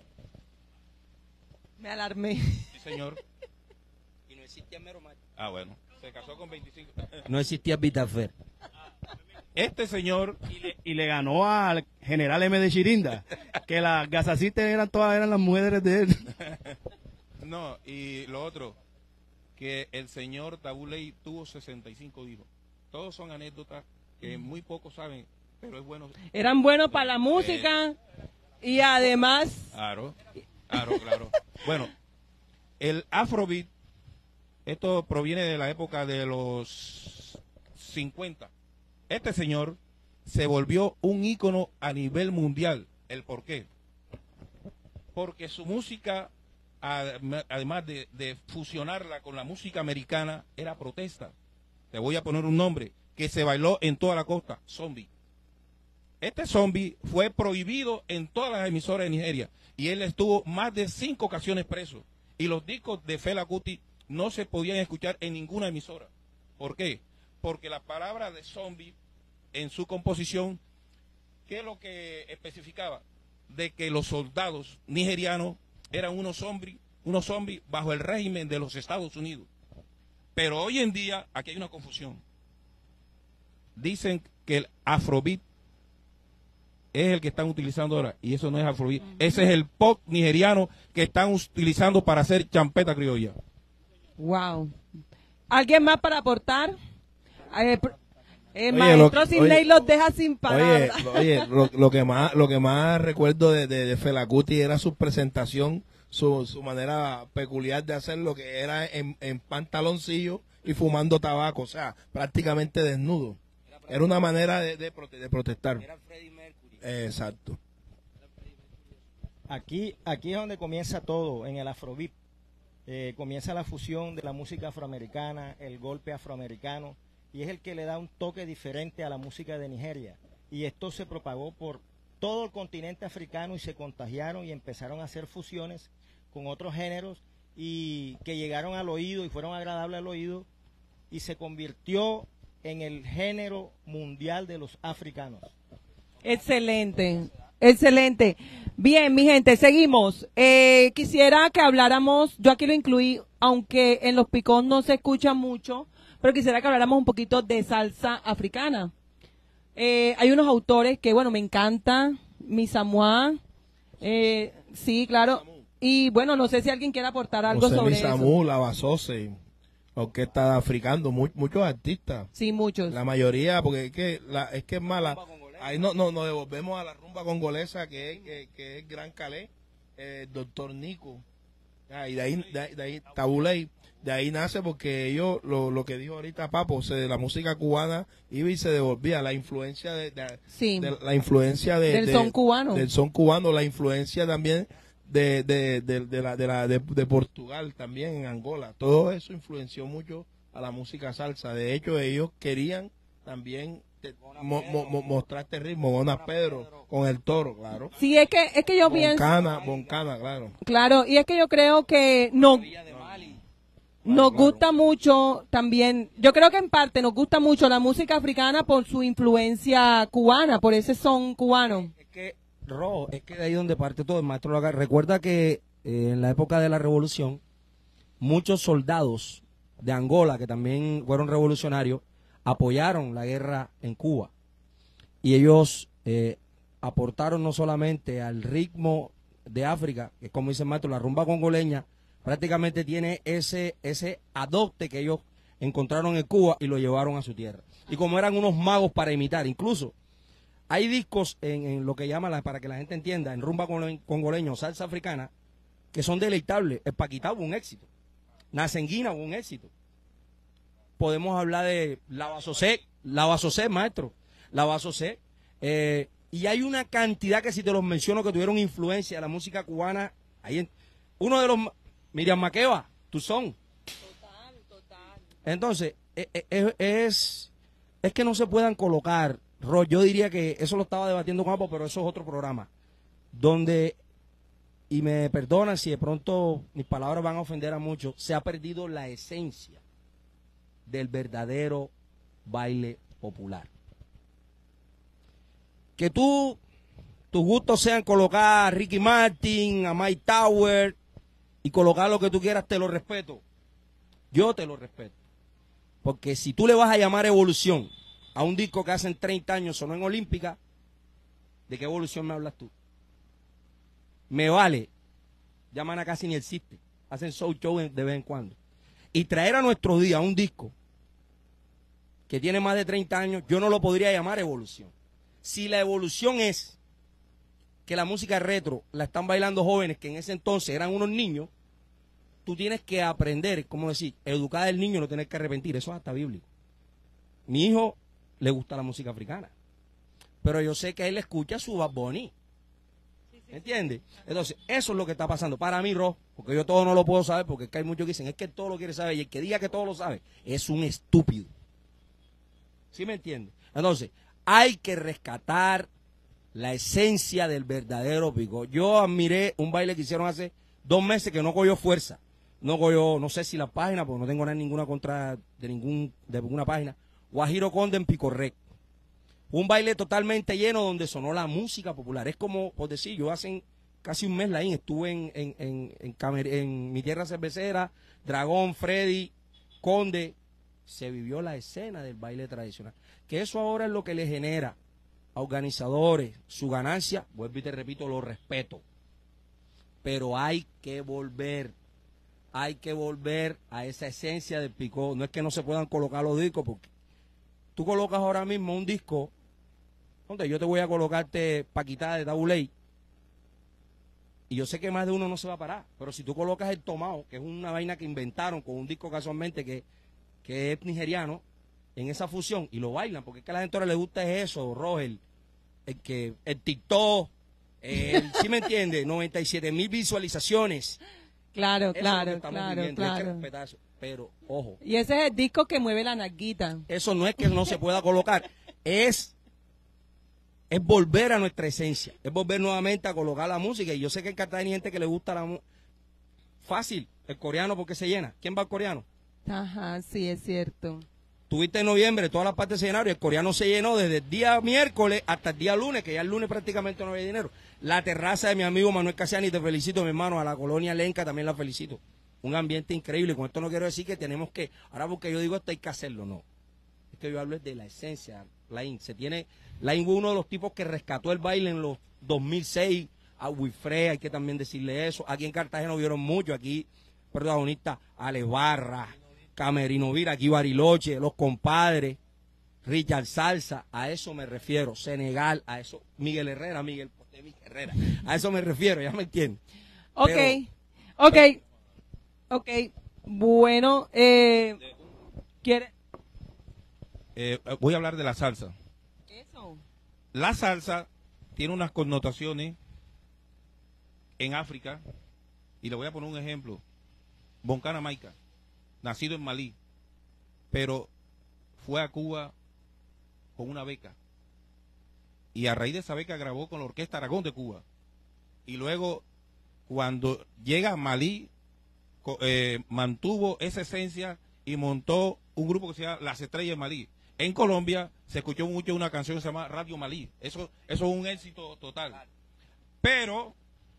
Me alarmé. Sí, señor. Y no existía mero macho. Ah, bueno. Se casó con 25. No existía Vitafer. Este señor, Y le ganó al general M de Chirinda, que las gasacitas eran las mujeres de él. no, y lo otro, que el señor Tabuley tuvo 65 hijos. Todos son anécdotas que muy pocos saben, pero es bueno. Eran buenos para la música y además... Claro, claro. Bueno, el Afrobeat, esto proviene de la época de los 50. Este señor se volvió un ícono a nivel mundial. ¿El por qué? Porque su música, además de fusionarla con la música americana, era protesta. Te voy a poner un nombre que se bailó en toda la costa, Zombie. Este Zombie fue prohibido en todas las emisoras de Nigeria y él estuvo más de 5 ocasiones preso. Y los discos de Fela Kuti no se podían escuchar en ninguna emisora. ¿Por qué? Porque la palabra de zombie en su composición, ¿qué es lo que especificaba? De que los soldados nigerianos eran unos zombies bajo el régimen de los Estados Unidos. Pero hoy en día, aquí hay una confusión. Dicen que el Afrobeat es el que están utilizando ahora, y eso no es Afrobeat. Ese es el pop nigeriano que están utilizando para hacer champeta criolla. Wow. ¿Alguien más para aportar? El Oye, maestro lo- Sidney oye, los deja sin palabras. Oye, lo que más recuerdo de Fela Kuti era su presentación, su manera peculiar de hacer lo que era en pantaloncillo y fumando tabaco, o sea, prácticamente desnudo. Era una manera de protestar. Era Freddie Mercury. Exacto. Aquí es donde comienza todo, en el Afrobeat. comienza la fusión de la música afroamericana, el golpe afroamericano, y es el que le da un toque diferente a la música de Nigeria. Y esto se propagó por todo el continente africano y se contagiaron y empezaron a hacer fusiones con otros géneros y que llegaron al oído y fueron agradables al oído y se convirtió en el género mundial de los africanos. Excelente, excelente. Bien, mi gente, seguimos. Quisiera que habláramos, yo aquí lo incluí, aunque en los picón no se escucha mucho, pero quisiera que habláramos un poquito de salsa africana. Hay unos autores que, bueno, me encantan, Misamua, sí, claro, y bueno, no sé si alguien quiere aportar algo sobre Misamu, eso. La Basose, orquesta africana, muchos artistas. Sí, muchos. La mayoría, porque es que es mala. Ahí nos devolvemos a la rumba congolesa, que es Gran Calais, Doctor Nico. Y de ahí Tabuley, de ahí nace porque ellos, lo que dijo ahorita Papo, la música cubana iba y se devolvía, la influencia Sí. la influencia Del son cubano. del son cubano, la influencia también de Portugal también en Angola. Todo eso influenció mucho a la música salsa. De hecho, ellos querían también mostrar este ritmo, Bona Pedro con el toro, claro. Sí, es que yo pienso, Boncana, claro. claro, y es que yo creo que nos gusta mucho también, yo creo que en parte nos gusta mucho la música africana por su influencia cubana, por ese son cubano. Es que de ahí donde parte todo, el maestro Lagar. Recuerda que en la época de la revolución, muchos soldados de Angola, que también fueron revolucionarios, apoyaron la guerra en Cuba. Y ellos aportaron no solamente al ritmo de África, que como dice el maestro, la rumba congoleña prácticamente tiene ese adopte que ellos encontraron en Cuba y lo llevaron a su tierra. Y como eran unos magos para imitar, incluso hay discos en lo que llama, para que la gente entienda, en rumba congoleño, salsa africana, que son deleitables. El Paquitá hubo un éxito. Nacenguina hubo un éxito. Podemos hablar de La Basosé, maestro. La Basosé. Y hay una cantidad que si te los menciono que tuvieron influencia de la música cubana. Uno de los, Miriam Makeba, tu son. Total. Entonces, es que no se puedan colocar, yo diría que eso lo estaba debatiendo con Apo, pero eso es otro programa, donde, y me perdonan si de pronto mis palabras van a ofender a muchos, se ha perdido la esencia del verdadero baile popular. Que tus gustos sean colocar a Ricky Martin, a Mike Tower y colocar lo que tú quieras, te lo respeto. Yo te lo respeto. Porque si tú le vas a llamar evolución a un disco que hace 30 años sonó en Olímpica, ¿de qué evolución me hablas tú? Me vale. Llaman a casi ni existe. Hacen show de vez en cuando. Y traer a nuestro día un disco que tiene más de 30 años, yo no lo podría llamar evolución. Si la evolución es que la música retro la están bailando jóvenes que en ese entonces eran unos niños, tú tienes que aprender, como decir, educar al niño, no tienes que arrepentir, eso es hasta bíblico. Mi hijo le gusta la música africana, pero yo sé que él escucha su Bad Bunny. ¿Entiendes? Entonces, eso es lo que está pasando. Para mí, Ro, porque yo todo no lo puedo saber, porque es que hay muchos que dicen, es que todo lo quiere saber, y el que diga que todo lo sabe, es un estúpido. ¿Sí me entiendes? Entonces, hay que rescatar la esencia del verdadero pico. Yo admiré un baile que hicieron hace 2 meses que no cogió fuerza. No sé si la página, porque no tengo nada ninguna contra de ninguna página. Guajiro Conde en Picorrec. Un baile totalmente lleno donde sonó la música popular. Es como, por decir, yo hace casi un mes estuve en mi tierra cervecera, Dragón, Freddy, Conde. Se vivió la escena del baile tradicional. Que eso ahora es lo que le genera a organizadores su ganancia. Vuelvo y te repito, lo respeto. Pero hay que volver a esa esencia del picó. No es que no se puedan colocar los discos, porque tú colocas ahora mismo un disco donde yo te voy a colocarte Paquitá de Tabuley, y yo sé que más de uno no se va a parar, pero si tú colocas el Tomao, que es una vaina que inventaron con un disco casualmente que es nigeriano, en esa fusión, y lo bailan, porque es que a la gente ahora le gusta eso, Roger, el TikTok, ¿sí me entiende? 97,000 visualizaciones. Claro, Eso es lo que claro, estamos claro, viviendo, hay que claro. respetar eso. Pero, ojo, Y ese es el disco que mueve la narguita. eso no es que no se pueda colocar, es volver a nuestra esencia, es volver nuevamente a colocar la música. Y yo sé que en Cartagena hay gente que le gusta la música. Fácil, el coreano, porque se llena. ¿Quién va al coreano? Ajá, sí, es cierto. Tuviste en noviembre, todas las partes se llenaron y el coreano se llenó desde el día miércoles hasta el día lunes, que ya el lunes prácticamente no había dinero. La terraza de mi amigo Manuel Casiani, te felicito, mi hermano, a la colonia Lenca también la felicito. Un ambiente increíble. Con esto no quiero decir que tenemos que, ahora porque yo digo esto hay que hacerlo, no. Es que yo hablo de la esencia. Lain fue uno de los tipos que rescató el baile en los 2006, a Wilfred, hay que también decirle eso. Aquí en Cartagena vieron mucho, aquí protagonistas Ale Barra, Camerino Vira, aquí Bariloche, Los Compadres, Richard Salsa, a eso me refiero. Senegal, a eso, Miguel Herrera, a eso me refiero, ya me entiendes. Ok, ok. Bueno, ¿quiere? Voy a hablar de la salsa. Eso. La salsa tiene unas connotaciones en África, y le voy a poner un ejemplo. Boncana Maica, nacido en Malí, pero fue a Cuba con una beca. Y a raíz de esa beca grabó con la Orquesta Aragón de Cuba. Y luego, cuando llega a Malí, mantuvo esa esencia y montó un grupo que se llama Las Estrellas de Malí. En Colombia se escuchó mucho una canción que se llama Radio Malí. Eso es un éxito total. Pero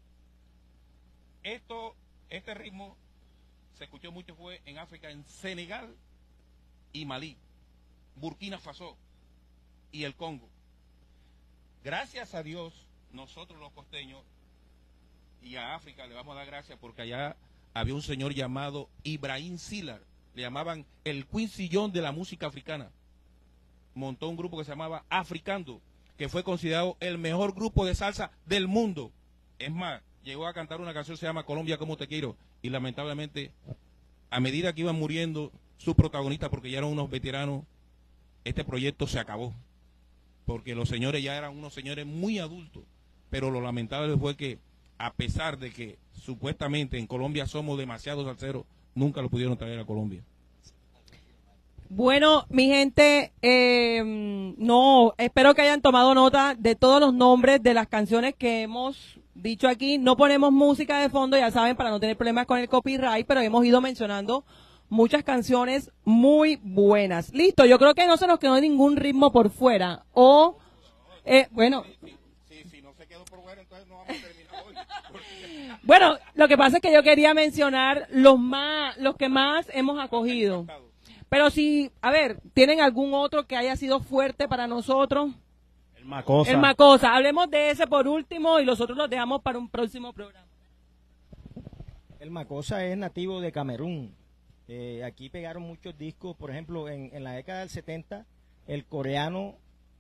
este ritmo se escuchó mucho fue en África, en Senegal y Malí, Burkina Faso y el Congo. Gracias a Dios, nosotros los costeños y a África le vamos a dar gracias porque allá había un señor llamado Ibrahim Silar, le llamaban el Quincy Jones de la música africana. Montó un grupo que se llamaba Africando, que fue considerado el mejor grupo de salsa del mundo. Es más, llegó a cantar una canción que se llama Colombia como te quiero, y lamentablemente, a medida que iban muriendo sus protagonistas, porque ya eran unos veteranos, este proyecto se acabó, porque los señores ya eran unos señores muy adultos. Pero lo lamentable fue que, a pesar de que supuestamente en Colombia somos demasiados salseros, nunca lo pudieron traer a Colombia. Bueno, mi gente, no, espero que hayan tomado nota de todos los nombres de las canciones que hemos dicho aquí. No ponemos música de fondo, ya saben, para no tener problemas con el copyright, pero hemos ido mencionando muchas canciones muy buenas. Listo, yo creo que no se nos quedó ningún ritmo por fuera. O, bueno. Si no se quedó por fuera, entonces no vamos a terminar hoy. Bueno, lo que pasa es que yo quería mencionar los que más hemos acogido. Pero si, a ver, ¿tienen algún otro que haya sido fuerte para nosotros? El Macosa. El Macosa. Hablemos de ese por último y los otros los dejamos para un próximo programa. El Macosa es nativo de Camerún. Aquí pegaron muchos discos, por ejemplo, en la década del 70, el coreano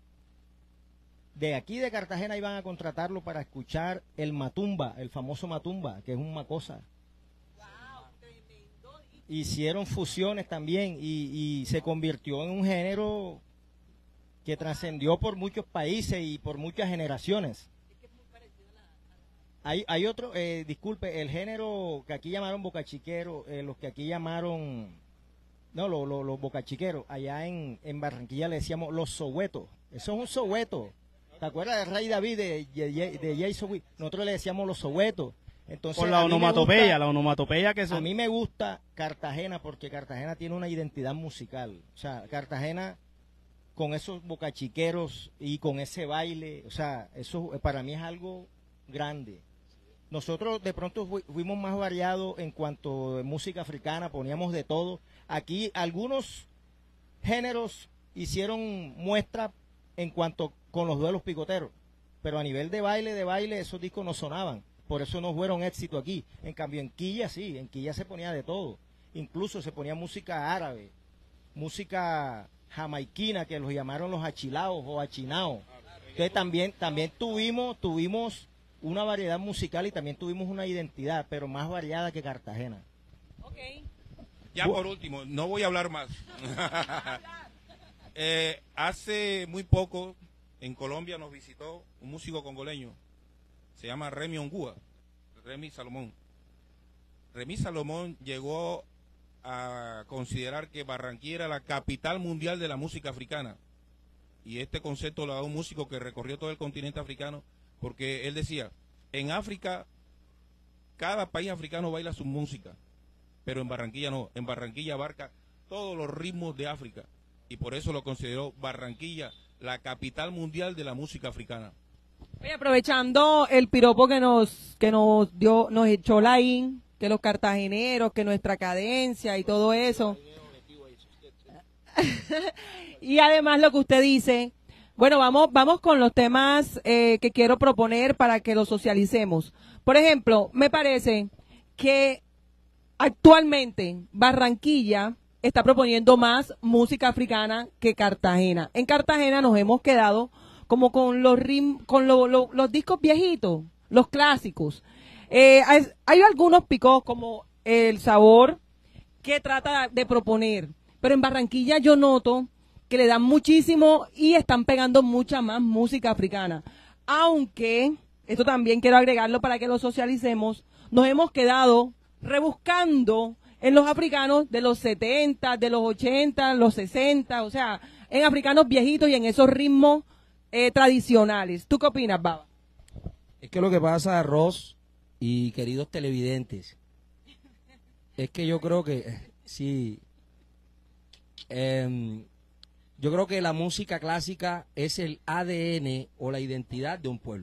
de aquí de Cartagena iban a contratarlo para escuchar el Matumba, el famoso Matumba, que es un Macosa. Hicieron fusiones también y se convirtió en un género que trascendió por muchos países y por muchas generaciones. Hay otro, disculpe, el género que aquí llamaron bocachiquero, los que aquí llamaron, no, los bocachiqueros, allá en Barranquilla le decíamos los sowetos. Eso es un soweto. ¿Te acuerdas del Rey David de Jason Wick? Nosotros le decíamos los sowetos. Entonces, Por la onomatopeya que son. A mí me gusta Cartagena porque Cartagena tiene una identidad musical. O sea, Cartagena con esos bocachiqueros y con ese baile, o sea, eso para mí es algo grande. Nosotros de pronto fuimos más variados en cuanto a música africana, poníamos de todo. Aquí algunos géneros hicieron muestra en cuanto con los duelos picoteros, pero a nivel de baile, esos discos no sonaban. Por eso no fueron éxito aquí. En cambio, en Quilla sí, en Quilla se ponía de todo. Incluso se ponía música árabe, música jamaiquina, que los llamaron los achilaos o achinaos. Entonces también tuvimos una variedad musical y también tuvimos una identidad, pero más variada que Cartagena. Okay. Ya por último, no voy a hablar más. Hace muy poco en Colombia nos visitó un músico congoleño. Se llama Remy Ongúa, Remy Salomón. Remy Salomón llegó a considerar que Barranquilla era la capital mundial de la música africana. Y este concepto lo da un músico que recorrió todo el continente africano, porque él decía, en África, cada país africano baila su música, pero en Barranquilla no, en Barranquilla abarca todos los ritmos de África, y por eso lo consideró Barranquilla la capital mundial de la música africana. Oye, aprovechando el piropo que nos echó Laín, que los cartageneros, que nuestra cadencia y todo eso. Y además lo que usted dice, bueno, vamos con los temas que quiero proponer para que los socialicemos. Por ejemplo, me parece que actualmente Barranquilla está proponiendo más música africana que Cartagena. En Cartagena nos hemos quedado como con los discos viejitos, los clásicos. Hay algunos picos como El Sabor que trata de proponer, pero en Barranquilla yo noto que le dan muchísimo y están pegando mucha más música africana. Aunque, esto también quiero agregarlo para que lo socialicemos, nos hemos quedado rebuscando en los africanos de los 70, de los 80, los 60, o sea, en africanos viejitos y en esos ritmos tradicionales. ¿Tú qué opinas, Baba? Es que lo que pasa, Ross y queridos televidentes, es que yo creo que, sí, yo creo que la música clásica es el ADN o la identidad de un pueblo.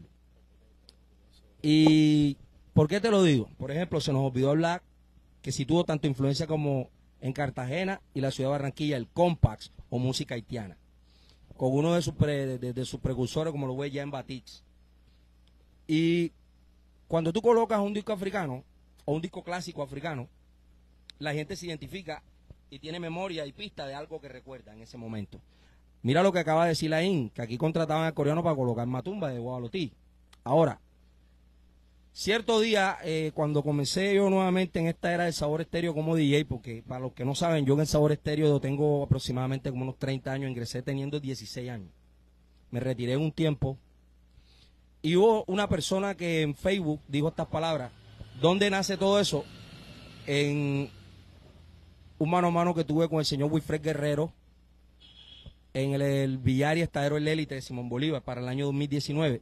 ¿Y por qué te lo digo? Por ejemplo, se nos olvidó hablar que sí tuvo tanto influencia como en Cartagena y la ciudad de Barranquilla, el Compax o música haitiana, con uno de sus precursores como lo ve ya en Batix. Y cuando tú colocas un disco africano o un disco clásico africano, la gente se identifica y tiene memoria y pista de algo que recuerda en ese momento. Mira lo que acaba de decir Laín, que aquí contrataban al coreano para colocar Matumba de Guabalotí. Ahora, cierto día, cuando comencé yo nuevamente en esta era del Sabor Estéreo como DJ, porque para los que no saben, yo en el Sabor Estéreo tengo aproximadamente como unos 30 años, ingresé teniendo 16 años. Me retiré en un tiempo y hubo una persona que en Facebook dijo estas palabras. ¿Dónde nace todo eso? En un mano a mano que tuve con el señor Wilfred Guerrero en el billar y estadero El Élite de Simón Bolívar para el año 2019.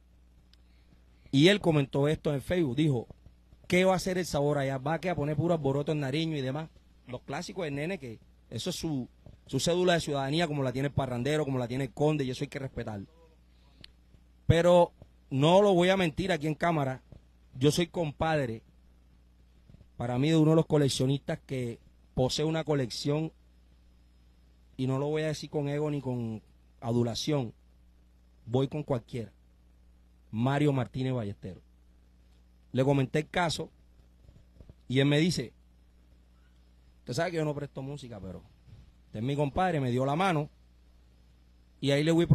Y él comentó esto en Facebook, dijo, ¿qué va a hacer el Sabor allá? ¿Va a poner puro alboroto en Nariño y demás? Los clásicos del nene, que eso es su cédula de ciudadanía, como la tiene el parrandero, como la tiene el conde, y eso hay que respetarlo. Pero no lo voy a mentir aquí en cámara, yo soy compadre, para mí, de uno de los coleccionistas que posee una colección, y no lo voy a decir con ego ni con adulación, voy con cualquiera. Mario Martínez Ballesteros. Le comenté el caso y él me dice, usted sabe que yo no presto música, pero este es mi compadre, me dio la mano y ahí le voy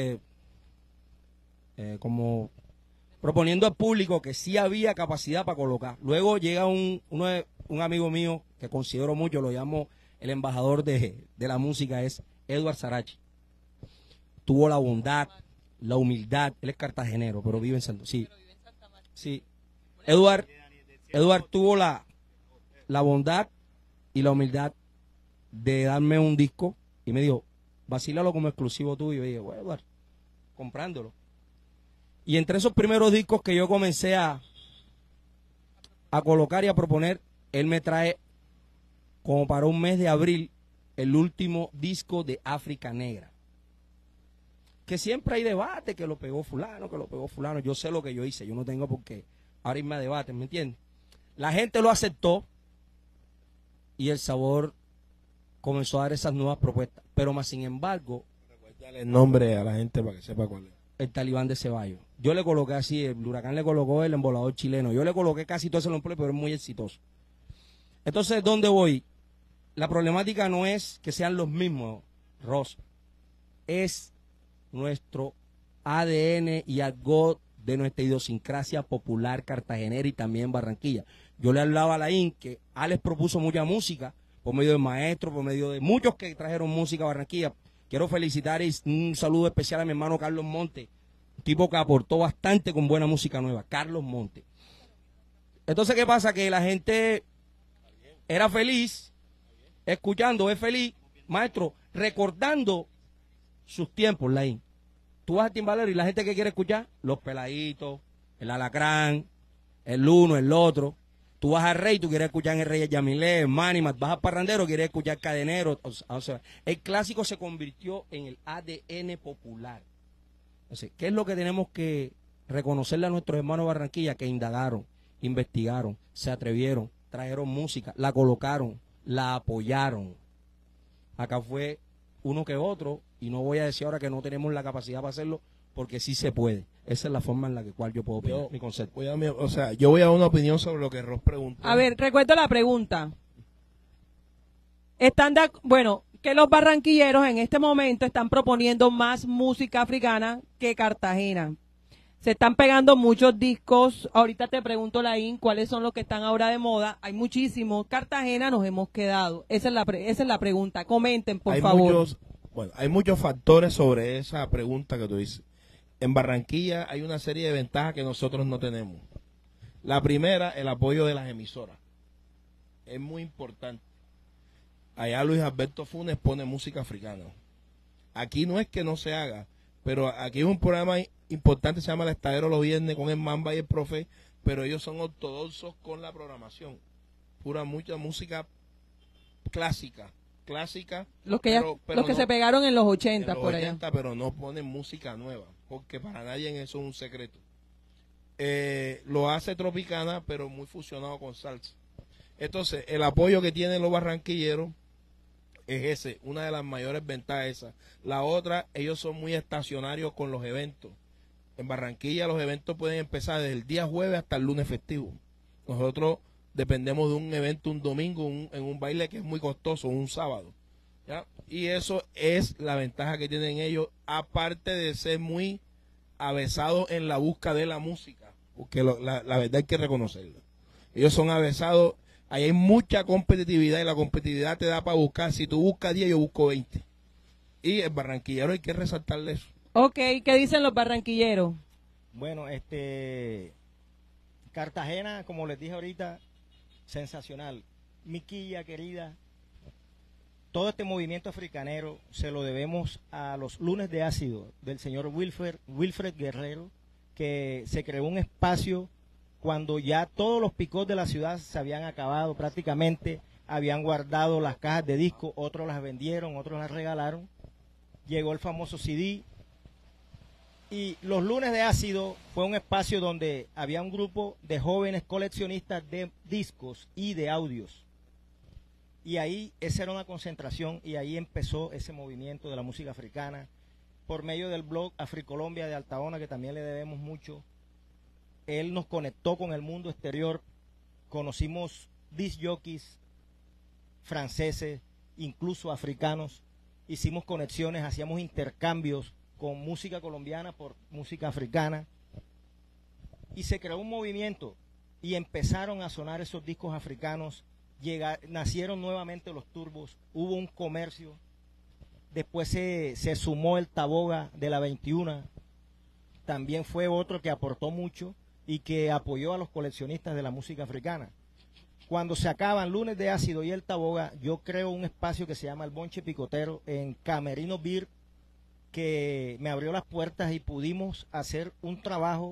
como proponiendo al público que sí había capacidad para colocar. Luego llega un amigo mío que considero mucho, lo llamo el embajador de la música, es Edward Sarachi. Tuvo la bondad, la humildad, él es cartagenero, pero vive en Santo. Sí, sí. Edward tuvo la bondad y la humildad de darme un disco y me dijo, vacílalo como exclusivo tuyo. Y yo dije, bueno, Edward, comprándolo. Y entre esos primeros discos que yo comencé a colocar y a proponer, él me trae como para un mes de abril el último disco de África Negra. Que siempre hay debate, que lo pegó fulano, que lo pegó fulano. Yo sé lo que yo hice, yo no tengo por qué ahora irme a debate, ¿me entiendes? La gente lo aceptó y el Sabor comenzó a dar esas nuevas propuestas. Pero más sin embargo, Dale el nombre a la gente para que sepa cuál es. el Talibán de Ceballos. Yo le coloqué así, el Huracán le colocó el embolador chileno. Yo le coloqué casi todo ese nombre, pero es muy exitoso. Entonces, ¿dónde voy? La problemática no es que sean los mismos, Ross. Es nuestro ADN y algo de nuestra idiosincrasia popular cartagenera y también Barranquilla. Yo le hablaba a Laín que Alex propuso mucha música por medio de maestros, por medio de muchos que trajeron música a Barranquilla. Quiero felicitar y un saludo especial a mi hermano Carlos Monte, un tipo que aportó bastante con buena música nueva, Carlos Monte. Entonces, ¿qué pasa? Que la gente era feliz, escuchando, es feliz, maestro, recordando sus tiempos, Laín. Tú vas a Timbalero y la gente que quiere escuchar, los peladitos, el alacrán, el uno, el otro. Tú vas a Rey, tú quieres escuchar en el Rey Yamilé, Manimat, vas a Parrandero, quieres escuchar Cadenero. O sea, el clásico se convirtió en el ADN popular. Entonces, ¿qué es lo que tenemos que reconocerle a nuestros hermanos de Barranquilla? Que indagaron, investigaron, se atrevieron, trajeron música, la colocaron, la apoyaron. Acá fue uno que otro, y no voy a decir ahora que no tenemos la capacidad para hacerlo, porque sí se puede. Esa es la forma en la cual yo puedo opinar, mi concepto. Yo voy a dar una opinión sobre lo que Ross preguntó. A ver, recuerdo la pregunta. Bueno, que los barranquilleros en este momento están proponiendo más música africana que Cartagena. Se están pegando muchos discos. Ahorita te pregunto, Laín, ¿cuáles son los que están ahora de moda? Hay muchísimos. Cartagena nos hemos quedado. Esa es la pregunta. Comenten, por favor. Hay muchos factores sobre esa pregunta que tú dices. En Barranquilla hay una serie de ventajas que nosotros no tenemos. La primera, el apoyo de las emisoras. Es muy importante. Allá Luis Alberto Funes pone música africana. Aquí no es que no se haga, pero aquí hay un programa importante, se llama El Estadero los viernes con el Mamba y el Profe, pero ellos son ortodoxos con la programación. Mucha música clásica. Los que se pegaron en los 80 por allá. Pero no ponen música nueva, porque para nadie eso es un secreto. Lo hace Tropicana, pero muy fusionado con salsa. Entonces, el apoyo que tienen los barranquilleros es ese, una de las mayores ventajas esa. La otra, ellos son muy estacionarios con los eventos. En Barranquilla los eventos pueden empezar desde el día jueves hasta el lunes festivo. Nosotros dependemos de un evento un domingo, en un baile que es muy costoso, un sábado, ¿ya? Y eso es la ventaja que tienen ellos, aparte de ser muy avesados en la busca de la música, porque la verdad hay que reconocerlo. Ellos son avesados, ahí hay mucha competitividad y la competitividad te da para buscar. Si tú buscas 10, yo busco 20. Y el barranquillero hay que resaltarle eso. Ok, ¿qué dicen los barranquilleros? Bueno, Cartagena, como les dije ahorita, sensacional. Miquilla, querida, todo este movimiento africanero se lo debemos a los lunes de ácido del señor Wilfred Guerrero, que se creó un espacio cuando ya todos los picos de la ciudad se habían acabado prácticamente, habían guardado las cajas de disco, otros las vendieron, otros las regalaron. Llegó el famoso CD. Y los lunes de ácido fue un espacio donde había un grupo de jóvenes coleccionistas de discos y de audios. Y ahí esa era una concentración y ahí empezó ese movimiento de la música africana por medio del blog Africolombia de Altaona, que también le debemos mucho. Él nos conectó con el mundo exterior, conocimos disc jockeys franceses, incluso africanos, hicimos conexiones, hacíamos intercambios con música colombiana por música africana, y se creó un movimiento y empezaron a sonar esos discos africanos, nacieron nuevamente los turbos, hubo un comercio, después se sumó el Taboga de la 21, también fue otro que aportó mucho y que apoyó a los coleccionistas de la música africana. Cuando se acaban Lunes de Ácido y el Taboga, yo creo un espacio que se llama El Bonche Picotero en Camerino Beer, que me abrió las puertas y pudimos hacer un trabajo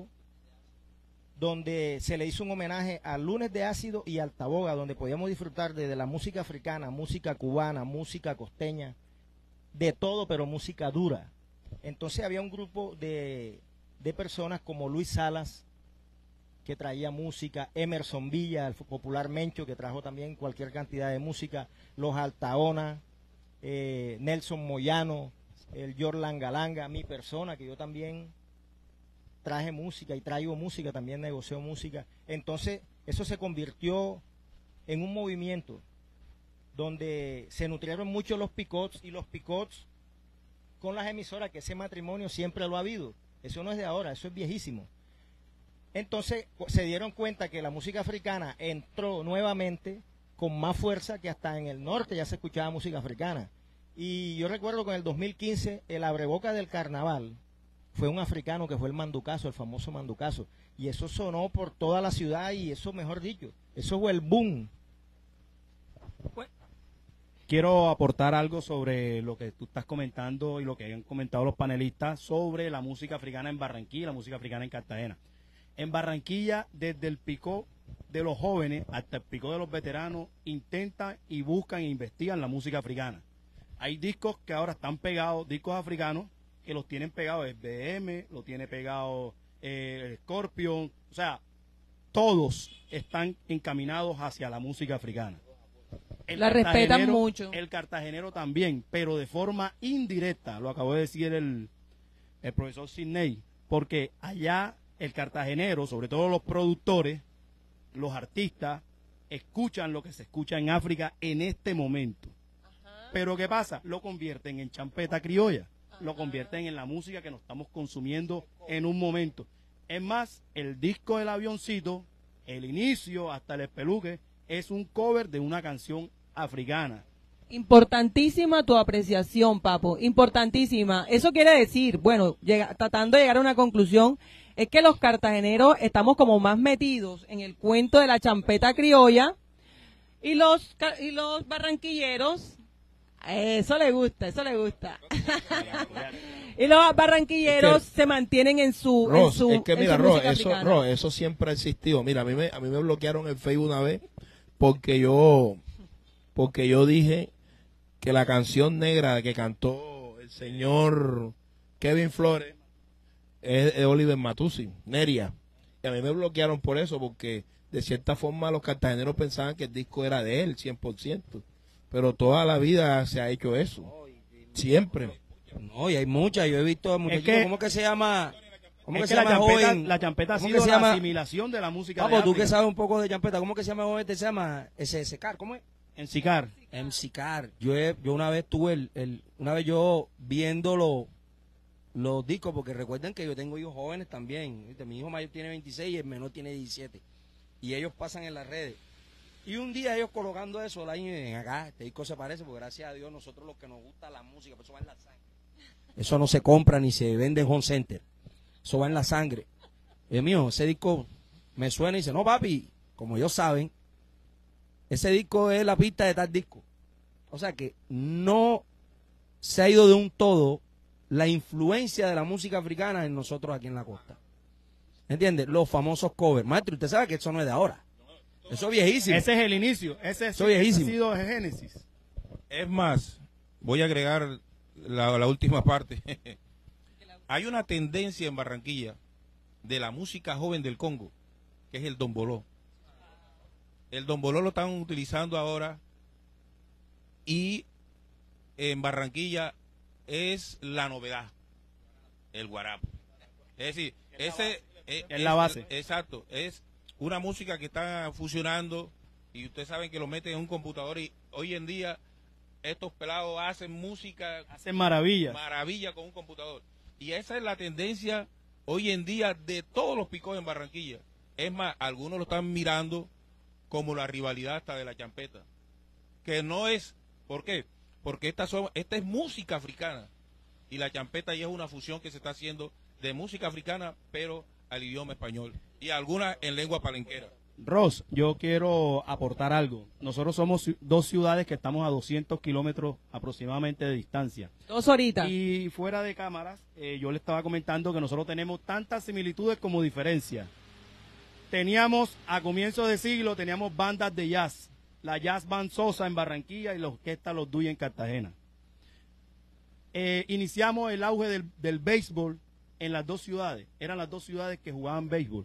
donde se le hizo un homenaje al Lunes de Ácido y al Taboga, donde podíamos disfrutar desde la música africana, música cubana, música costeña, de todo, pero música dura. Entonces había un grupo de personas como Luis Salas, que traía música, Emerson Villa, el popular Mencho, que trajo también cualquier cantidad de música, los Altaona, Nelson Moyano, el Yorlan Galanga, mi persona, que yo también traje música y traigo música, también negocio música. Entonces, eso se convirtió en un movimiento donde se nutrieron mucho los picots, y los picots con las emisoras, que ese matrimonio siempre lo ha habido. Eso no es de ahora, eso es viejísimo. Entonces, se dieron cuenta que la música africana entró nuevamente con más fuerza, que hasta en el norte ya se escuchaba música africana. Y yo recuerdo que en el 2015 el abreboca del carnaval fue un africano que fue el manducazo, el famoso manducazo. Y eso sonó por toda la ciudad y eso, mejor dicho, eso fue el boom. Quiero aportar algo sobre lo que tú estás comentando y lo que han comentado los panelistas sobre la música africana en Barranquilla y la música africana en Cartagena. En Barranquilla, desde el picó de los jóvenes hasta el picó de los veteranos, intentan y buscan e investigan la música africana. Hay discos que ahora están pegados, discos africanos, que los tienen pegados SBM, lo tiene pegado Scorpion, o sea, todos están encaminados hacia la música africana. La respetan mucho. El cartagenero también, pero de forma indirecta, lo acabó de decir el profesor Sidney, porque allá el cartagenero, sobre todo los productores, los artistas, escuchan lo que se escucha en África en este momento. Ajá. Pero ¿qué pasa? Lo convierten en champeta criolla, ajá, lo convierten en la música que nos estamos consumiendo en un momento. Es más, el disco del avioncito, el inicio hasta el espeluque, es un cover de una canción africana. Importantísima tu apreciación, Papo, importantísima. Eso quiere decir, bueno, tratando de llegar a una conclusión, es que los cartageneros estamos como más metidos en el cuento de la champeta criolla y los barranquilleros, eso le gusta. Y los barranquilleros se mantienen en su es que mira, Ross, eso siempre ha existido. Mira, a mí me bloquearon el Facebook una vez porque yo dije que la canción negra que cantó el señor Kevin Flores es de Oliver Matusi, Neria. Y a mí me bloquearon por eso, porque de cierta forma los cartageneros pensaban que el disco era de él, 100%. Pero toda la vida se ha hecho eso. Siempre. No, y hay muchas. Yo he visto muchachos, ¿cómo que se llama? ¿Cómo que se llama la champeta ha sido la asimilación de la música de África? Tú África. que sabes un poco de champeta, ¿cómo que se llama joven? Se llama SSK, ¿cómo es? Ensicar. Yo una vez tuve una vez yo viendo los discos, porque recuerden que yo tengo hijos jóvenes también, ¿viste? Mi hijo mayor tiene 26 y el menor tiene 17, y ellos pasan en las redes, y un día ellos colocando eso, ven acá, este disco se parece, porque gracias a Dios nosotros los que nos gusta la música, pues eso va en la sangre, eso no se compra ni se vende en Home Center, eso va en la sangre. Y mío, ese disco me suena y dice, no papi, como ellos saben, ese disco es la pista de tal disco. O sea que no se ha ido de un todo la influencia de la música africana en nosotros aquí en la costa. ¿Entiendes? Los famosos covers. Maestro, usted sabe que eso no es de ahora. Eso es viejísimo. Ese es el inicio. Ese es viejísimo. Ha sido el génesis. Es más, voy a agregar la última parte. Hay una tendencia en Barranquilla de la música joven del Congo, que es el domboló. El domboló lo están utilizando ahora y en Barranquilla es la novedad, el guarapo. Es decir, es la base. Exacto, es una música que está fusionando y ustedes saben que lo meten en un computador y hoy en día estos pelados hacen música, hacen maravilla con un computador. Y esa es la tendencia hoy en día de todos los picos en Barranquilla. Es más, algunos lo están mirando como la rivalidad hasta de la champeta, que no es, ¿por qué? Porque esta es música africana y la champeta ya es una fusión que se está haciendo de música africana pero al idioma español y algunas en lengua palenquera. Ross, yo quiero aportar algo. Nosotros somos dos ciudades que estamos a 200 kilómetros aproximadamente de distancia. 2 horitas. Y fuera de cámaras, yo le estaba comentando que nosotros tenemos tantas similitudes como diferencias. Teníamos, a comienzos de siglo, teníamos bandas de jazz. La Jazz Band Sosa en Barranquilla y la Orquesta Los Duy en Cartagena. Iniciamos el auge del béisbol en las dos ciudades. Eran las dos ciudades que jugaban béisbol.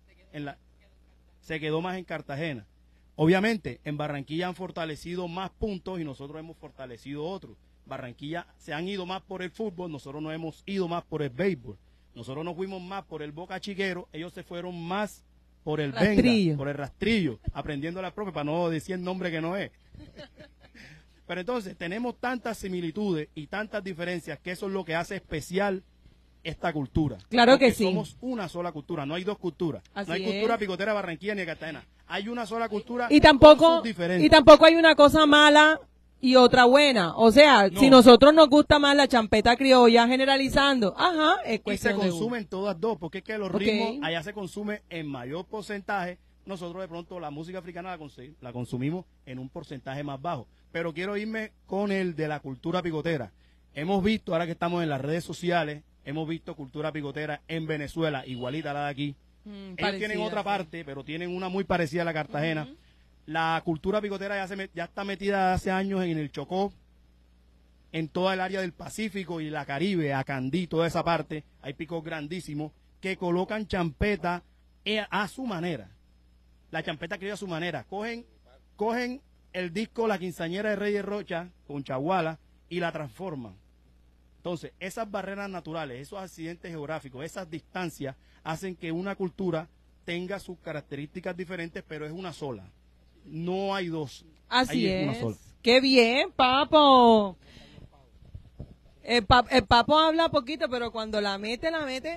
Se quedó más en Cartagena. Obviamente, en Barranquilla han fortalecido más puntos y nosotros hemos fortalecido otros. Barranquilla se han ido más por el fútbol, nosotros nos hemos ido más por el béisbol. Nosotros nos fuimos más por el Boca Chiquero, ellos se fueron más por el Venga, por el Rastrillo, aprendiendo la propia para no decir el nombre que no es. Pero entonces tenemos tantas similitudes y tantas diferencias que eso es lo que hace especial esta cultura. Claro porque que sí. Somos una sola cultura, no hay dos culturas. Así no hay cultura picotera Barranquilla ni de Cartagena. Hay una sola cultura y con sus diferencias. tampoco hay una cosa mala y otra buena. O sea, No. si nosotros nos gusta más la champeta criolla, generalizando, ajá, es Y se cuestión de consumen todas dos, porque es que los Ok. ritmos allá se consume en mayor porcentaje. Nosotros de pronto la música africana la consumimos en un porcentaje más bajo. Pero quiero irme con el de la cultura picotera. Hemos visto, ahora que estamos en las redes sociales, hemos visto cultura picotera en Venezuela, igualita a la de aquí. Ellos tienen otra parte, pero tienen una muy parecida a la Cartagena. La cultura picotera ya está metida hace años en el Chocó, en toda el área del Pacífico y la Caribe, Acandí, toda esa parte. Hay picos grandísimos que colocan champeta a su manera. La champeta criolla a su manera. Cogen el disco La Quinceañera de Reyes Rocha con Chaguala y la transforman. Entonces, esas barreras naturales, esos accidentes geográficos, esas distancias hacen que una cultura tenga sus características diferentes, pero es una sola. No hay dos. Así Ahí una es. sola. ¡Qué bien, Papo! El Papo habla poquito, pero cuando la mete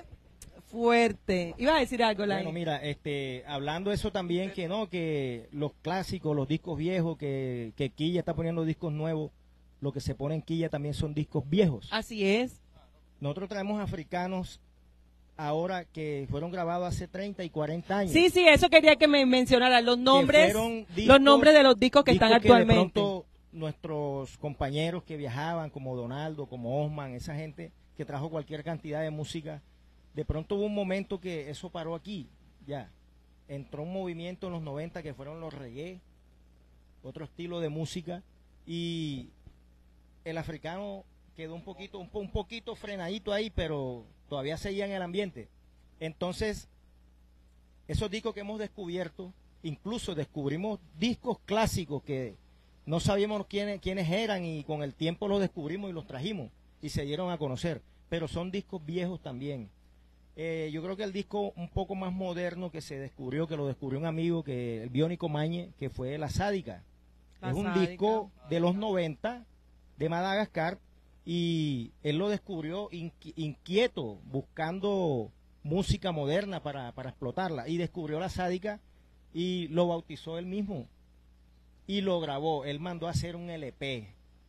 fuerte. Iba a decir algo, Lai. Bueno, mira, hablando de eso también, que no, que los clásicos, los discos viejos, que Quilla está poniendo discos nuevos, lo que se pone en Quilla también son discos viejos. Así es. Nosotros traemos africanos ahora que fueron grabados hace 30 y 40 años. Sí, eso quería que me mencionara los nombres, fueron discos- los nombres de los discos que están discos de actualmente. pronto nuestros compañeros que viajaban, como Donaldo, como Osman, esa gente que trajo cualquier cantidad de música, de pronto hubo un momento que eso paró aquí, ya. Entró un movimiento en los 90 que fueron los reggae, otro estilo de música, y el africano quedó un poquito frenadito ahí, pero todavía seguía en el ambiente. Entonces, esos discos que hemos descubierto, incluso descubrimos discos clásicos que no sabíamos quiénes eran, y con el tiempo los descubrimos y los trajimos y se dieron a conocer, pero son discos viejos también. Yo creo que el disco un poco más moderno que se descubrió, que lo descubrió un amigo, que el Biónico Mañe, que fue La Sádica. La Es un Sádica. disco de los 90 de Madagascar, y él lo descubrió inquieto, buscando música moderna para explotarla, y descubrió La Sádica y lo bautizó él mismo y lo grabó. Él mandó a hacer un LP.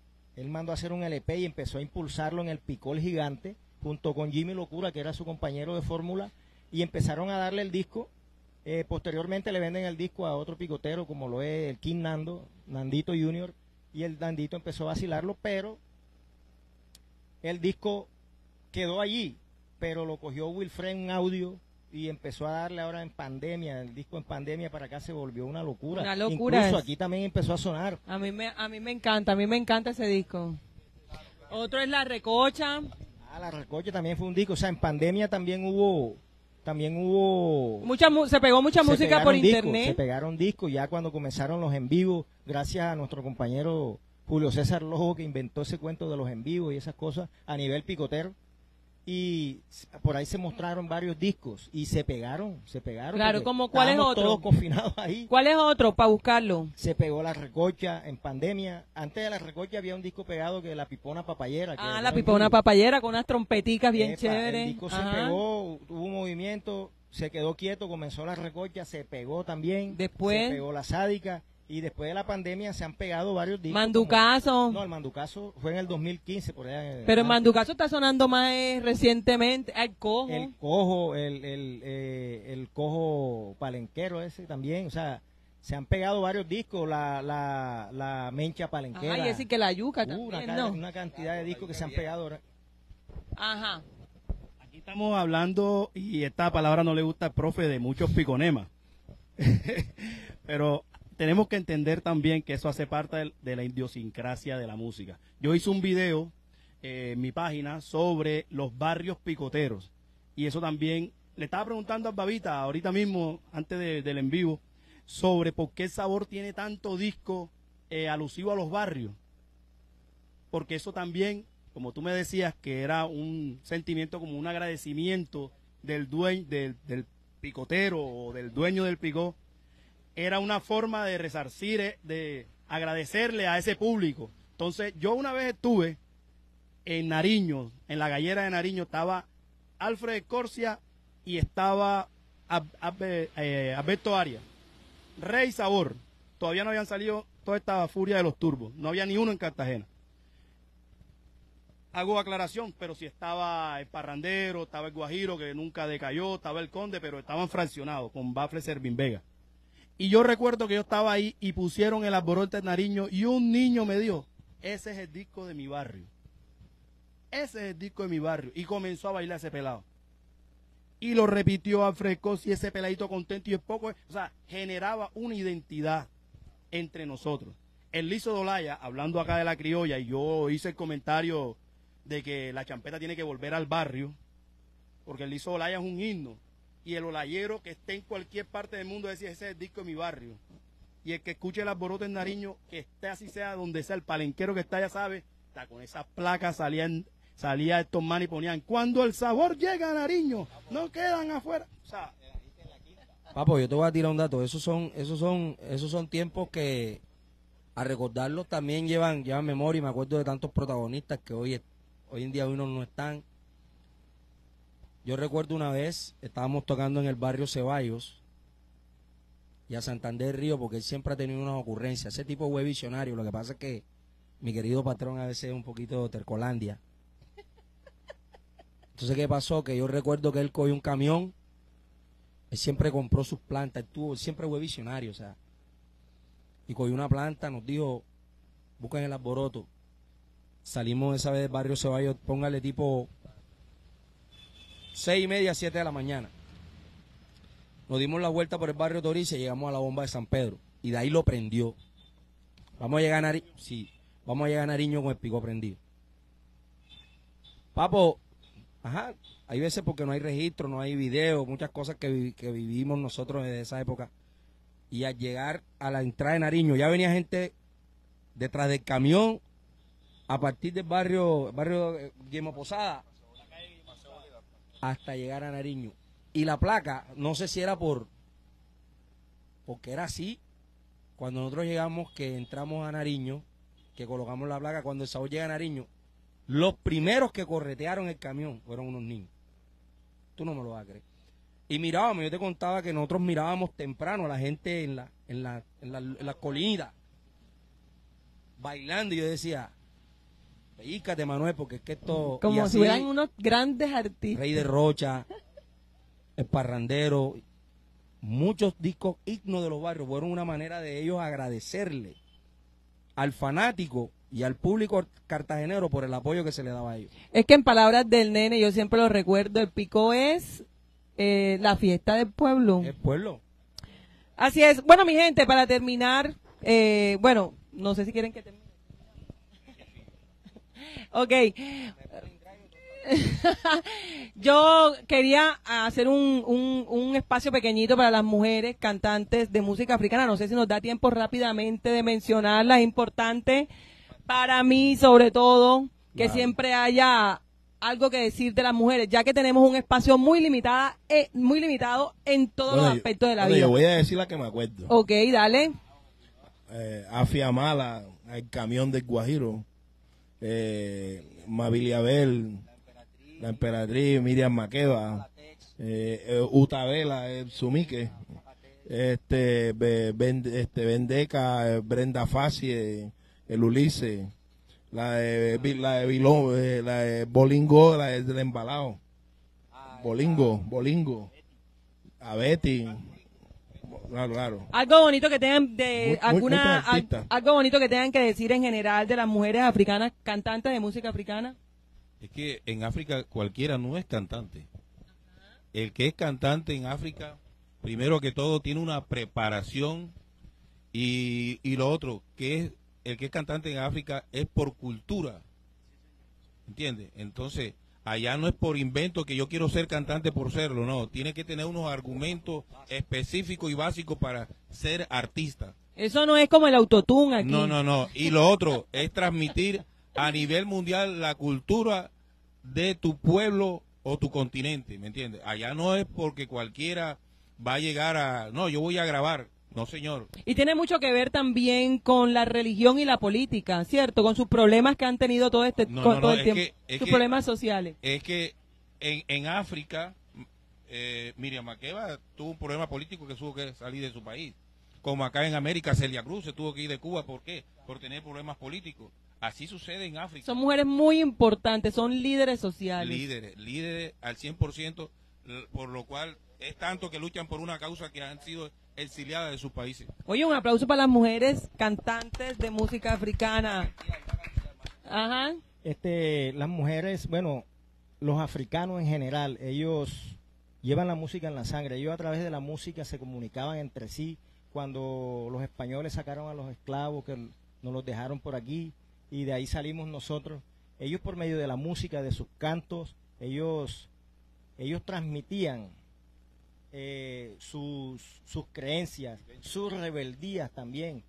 Y empezó a impulsarlo en el Picol Gigante junto con Jimmy Locura, que era su compañero de fórmula, y empezaron a darle el disco. Posteriormente le venden el disco a otro picotero como lo es el King Nandito Junior, y el Nandito empezó a vacilarlo, pero el disco quedó allí, pero lo cogió Wilfred en audio y empezó a darle ahora en pandemia. El disco en pandemia para acá se volvió una locura. Una locura Incluso es. aquí también empezó a sonar. A mí me encanta ese disco. Otro es La Recocha. La Recocha también fue un disco. O sea, en pandemia también hubo Se pegó mucha se música por pegaron discos, internet. se pegaron discos ya cuando comenzaron los en vivo, gracias a nuestro compañero Julio César Lojo, que inventó ese cuento de los en vivo y esas cosas a nivel picotero. Y por ahí se mostraron varios discos y se pegaron. Claro, porque ¿como cuál es estábamos otro? todos confinados ahí. ¿Cuál es otro para buscarlo? Se pegó La Recocha en pandemia. Antes de La Recocha había un disco pegado que La Pipona Papayera. que era La en Pipona vivo. Papayera con unas trompeticas bien Epa, chéveres. El disco se Ajá. pegó, tuvo un movimiento, se quedó quieto, comenzó La Recocha, se pegó también. Después. Se pegó La Sádica, y después de la pandemia se han pegado varios discos. Manducazo. como- No, el Manducazo fue en el 2015, por allá. Pero el antes. Manducazo está sonando más recientemente. El Cojo. El Cojo, el Cojo Palenquero ese también, o sea, se han pegado varios discos, la Mencha Palenquera. Ajá, y decir que la yuca una, también, ¿no? una cantidad de discos que se han pegado ahora. Ajá. Aquí estamos hablando, y esta palabra no le gusta al profe, de muchos piconemas. Pero tenemos que entender también que eso hace parte de la idiosincrasia de la música. Yo hice un video en mi página sobre los barrios picoteros, y eso también le estaba preguntando a Babita ahorita mismo, antes del en vivo, sobre por qué el sabor tiene tanto disco alusivo a los barrios. Porque eso también, como tú me decías, que era un sentimiento, como un agradecimiento del dueño, del picotero o del dueño del picó, era una forma de resarcir, de agradecerle a ese público. Entonces, yo una vez estuve en Nariño, en la gallera de Nariño, estaba Alfred Escorcia y estaba Alberto Arias. Rey Sabor, todavía no habían salido toda esta furia de los turbos. No había ni uno en Cartagena. Hago aclaración, pero si estaba el Parrandero, estaba el Guajiro, que nunca decayó, estaba el Conde, pero estaban fraccionados con Bafle Servín Vega. Y yo recuerdo que yo estaba ahí y pusieron el Alboroto de Nariño y un niño me dijo, ese es el disco de mi barrio. Ese es el disco de mi barrio. Y comenzó a bailar ese pelado. Y lo repitió a Frescos y ese peladito contento y es poco. O sea, generaba una identidad entre nosotros. El Lizo Dolaya, hablando acá de la criolla, y yo hice el comentario de que la champeta tiene que volver al barrio, porque el Lizo Dolaya es un himno. Y el olayero que esté en cualquier parte del mundo decía, ese es el disco de mi barrio. Y el que escuche el Alboroto en Nariño, que esté así sea donde sea, el palenquero que está, ya sabe, está con esas placas, salía estos manes y ponían, cuando el sabor llega a Nariño, no quedan afuera. O sea, Papo, yo te voy a tirar un dato. Esos son tiempos que a recordarlos también llevan memoria. Y me acuerdo de tantos protagonistas que hoy en día uno no están. Yo recuerdo una vez, estábamos tocando en el barrio Ceballos y a Santander Río, porque él siempre ha tenido unas ocurrencias. Ese tipo fue visionario. Lo que pasa es que mi querido patrón a veces es un poquito tercolandia. Entonces, ¿qué pasó? Que yo recuerdo que él cogió un camión, él siempre compró sus plantas, él siempre fue visionario, o sea, y cogió una planta, nos dijo, busquen el alboroto. Salimos esa vez del barrio Ceballos, póngale tipo 6:30, 7 de la mañana. Nos dimos la vuelta por el barrio Torice y llegamos a la bomba de San Pedro, y de ahí lo prendió. Vamos a llegar a Nariño con el pico prendido. Papo, ajá, hay veces porque no hay registro, no hay video, muchas cosas que vivimos nosotros desde esa época. Y al llegar a la entrada de Nariño, ya venía gente detrás del camión, a partir del barrio Guillermo Posada, hasta llegar a Nariño. Y la placa, no sé si era porque era así, cuando nosotros llegamos, que entramos a Nariño, que colocamos la placa, cuando el sabor llega a Nariño, los primeros que corretearon el camión fueron unos niños. Tú no me lo vas a creer. Y mirábamos, yo te contaba que nosotros mirábamos temprano a la gente en la colina, bailando, y yo decía, pellícate, Manuel, porque es que esto... Como así, si fueran unos grandes artistas. Rey de Rocha, el Parrandero, muchos discos himnos de los barrios, fueron una manera de ellos agradecerle al fanático y al público cartagenero por el apoyo que se le daba a ellos. Es que en palabras del nene, yo siempre lo recuerdo, el pico es la fiesta del pueblo. El pueblo. Así es. Bueno, mi gente, para terminar, bueno, no sé si quieren que termine. Ok. Yo quería hacer un espacio pequeñito para las mujeres cantantes de música africana. No sé si nos da tiempo rápidamente de mencionarlas. Es importante para mí, sobre todo, que Claro. siempre haya algo que decir de las mujeres, ya que tenemos un espacio muy limitado en todos los aspectos de la vida. Yo voy a decir la que me acuerdo. Ok, dale. Afia Mala, el camión del Guajiro, Mabiliabel, la Emperatriz, Miriam Maqueda, Utabela, Sumique, Vendeca, Brenda Facie, el Ulises, la de Bolingo, la del embalado, Bolingo, a Betty, claro. Algo bonito que tengan de muchos artistas. algo bonito que tengan que decir en general de las mujeres africanas cantantes de música africana. Es que en África cualquiera no es cantante. El que es cantante en África, primero que todo, tiene una preparación y lo otro, que es el que es cantante en África es por cultura. ¿Entiendes? Entonces, allá no es por invento que yo quiero ser cantante por serlo, no. Tiene que tener unos argumentos específicos y básicos para ser artista. Eso no es como el autotune aquí. No. Y lo otro es transmitir a nivel mundial la cultura de tu pueblo o tu continente, ¿me entiendes? Allá no es porque cualquiera va a llegar a... No, yo voy a grabar. No, señor. Y tiene mucho que ver también con la religión y la política, ¿cierto? Con sus problemas que han tenido todo el tiempo. Sus problemas sociales. Es que en África, Miriam Makeba tuvo un problema político que tuvo que salir de su país. como acá en América Celia Cruz se tuvo que ir de Cuba, ¿por qué? Por tener problemas políticos. Así sucede en África. Son mujeres muy importantes, son líderes sociales. Líderes al 100%, por lo cual es tanto que luchan por una causa que han sido exiliadas de sus países. Oye, un aplauso para las mujeres cantantes de música africana. Ajá. Las mujeres, bueno, los africanos en general, ellos llevan la música en la sangre. Ellos a través de la música se comunicaban entre sí. Cuando los españoles sacaron a los esclavos, que nos los dejaron por aquí, y de ahí salimos nosotros, ellos por medio de la música, de sus cantos, ellos transmitían sus creencias, sus rebeldías también.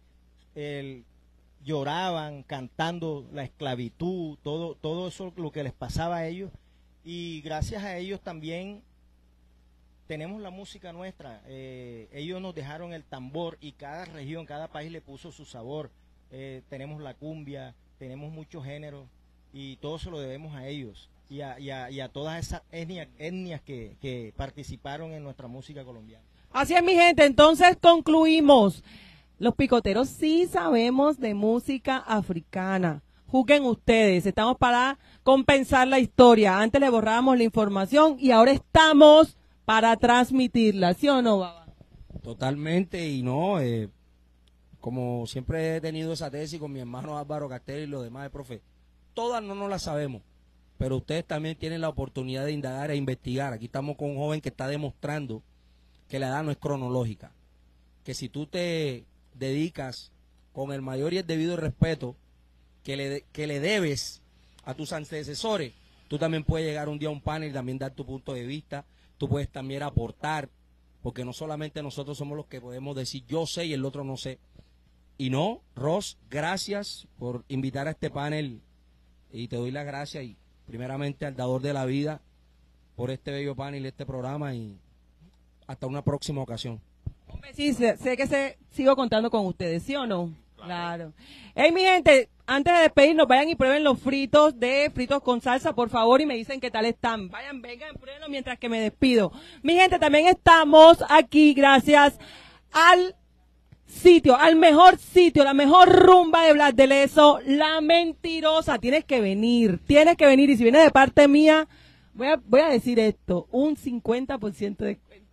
Lloraban cantando la esclavitud, todo eso lo que les pasaba a ellos, y gracias a ellos también tenemos la música nuestra. Ellos nos dejaron el tambor y cada región, cada país le puso su sabor. Tenemos la cumbia, tenemos muchos géneros y todo se lo debemos a ellos y a todas esas etnias que participaron en nuestra música colombiana. Así es, mi gente, entonces concluimos. Los picoteros sí sabemos de música africana. Juzguen ustedes, estamos para compensar la historia. Antes le borrábamos la información y ahora estamos para transmitirla, ¿sí o no, Baba? Totalmente, y no, como siempre he tenido esa tesis con mi hermano Álvaro Castel y los demás, profe, todas no nos las sabemos, pero ustedes también tienen la oportunidad de indagar e investigar. Aquí estamos con un joven que está demostrando que la edad no es cronológica, que si tú te dedicas con el mayor y el debido respeto que le debes a tus antecesores, tú también puedes llegar un día a un panel y también dar tu punto de vista. Tú puedes también aportar, porque no solamente nosotros somos los que podemos decir yo sé y el otro no sé. Y no, Ross, gracias por invitar a este panel y te doy las gracias y primeramente al dador de la vida por este bello panel, este programa, y hasta una próxima ocasión. Hombre, sí, sé que sigo contando con ustedes, ¿sí o no? Claro. Hey, mi gente, antes de despedirnos, vayan y prueben los fritos con salsa, por favor, y me dicen qué tal están. Vengan, pruébenlos mientras que me despido. Mi gente, también estamos aquí gracias al mejor sitio, la mejor rumba de Blas de Lezo, La Mentirosa. Tienes que venir, y si vienes de parte mía, voy a decir esto, un 50% de descuento.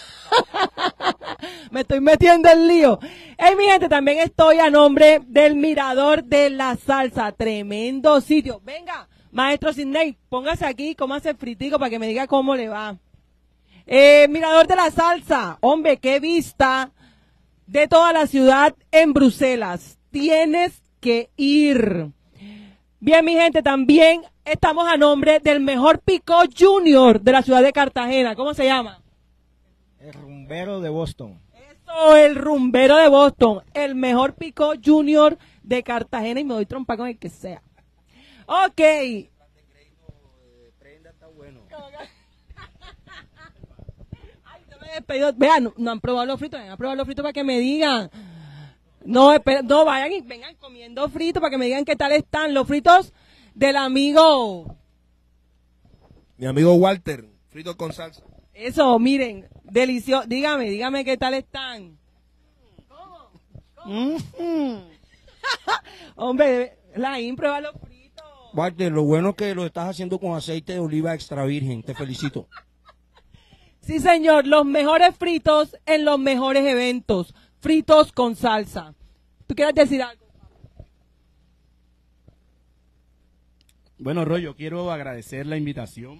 Me estoy metiendo en lío. Hey, mi gente, también estoy a nombre del Mirador de la Salsa. Tremendo sitio. Venga, maestro Sidney, póngase aquí, cómase fritico para que me diga cómo le va. Mirador de la Salsa. Hombre, qué vista de toda la ciudad en Bruselas. Tienes que ir. Bien, mi gente, también estamos a nombre del mejor Picó Junior de la ciudad de Cartagena. ¿Cómo se llama? El Rumbero de Boston. Eso, el Rumbero de Boston, el mejor Picó Junior de Cartagena, y me doy trompa con el que sea. Ok. Ay, no me he despedido. Vean, no han probado los fritos, vengan a probar los fritos para que me digan. No, vayan y vengan comiendo fritos para que me digan qué tal están los fritos del amigo. Mi amigo Walter, fritos con salsa. Eso, miren, delicioso. Dígame qué tal están. ¿Cómo? Hombre, prueba los fritos. Walter, lo bueno es que lo estás haciendo con aceite de oliva extra virgen. Te felicito. Sí, señor, los mejores fritos en los mejores eventos. Fritos con salsa. ¿Tú quieres decir algo? Bueno, Roy, yo quiero agradecer la invitación.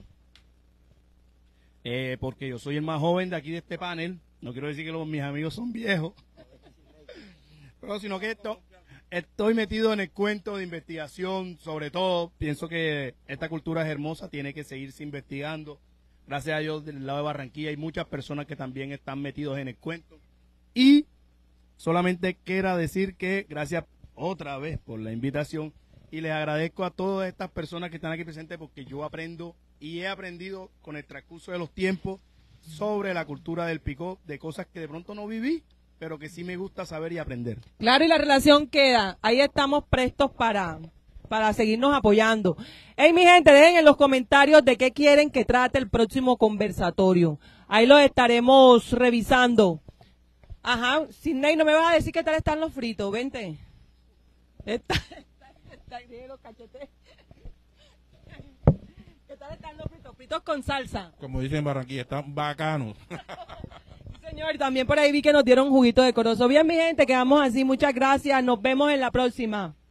Porque yo soy el más joven de aquí de este panel. No quiero decir que mis amigos son viejos, pero sino que estoy metido en el cuento de investigación. Sobre todo, pienso que esta cultura es hermosa, tiene que seguirse investigando. Gracias a Dios, del lado de Barranquilla hay muchas personas que también están metidos en el cuento. Y solamente quiero decir que gracias otra vez por la invitación y les agradezco a todas estas personas que están aquí presentes, porque yo aprendo y he aprendido con el transcurso de los tiempos sobre la cultura del picó, de cosas que de pronto no viví, pero que sí me gusta saber y aprender. Claro, y la relación queda. Ahí estamos prestos para seguirnos apoyando. Hey, mi gente, dejen en los comentarios de qué quieren que trate el próximo conversatorio. Ahí lo estaremos revisando. Ajá, Sidney, no me vas a decir qué tal están los fritos, vente. Está tiene los cachetes. ¿Qué tal están los fritos? Fritos con salsa. Como dicen en Barranquilla, están bacanos. Sí, señor, también por ahí vi que nos dieron juguito de corozo. Bien, mi gente, quedamos así. Muchas gracias. Nos vemos en la próxima.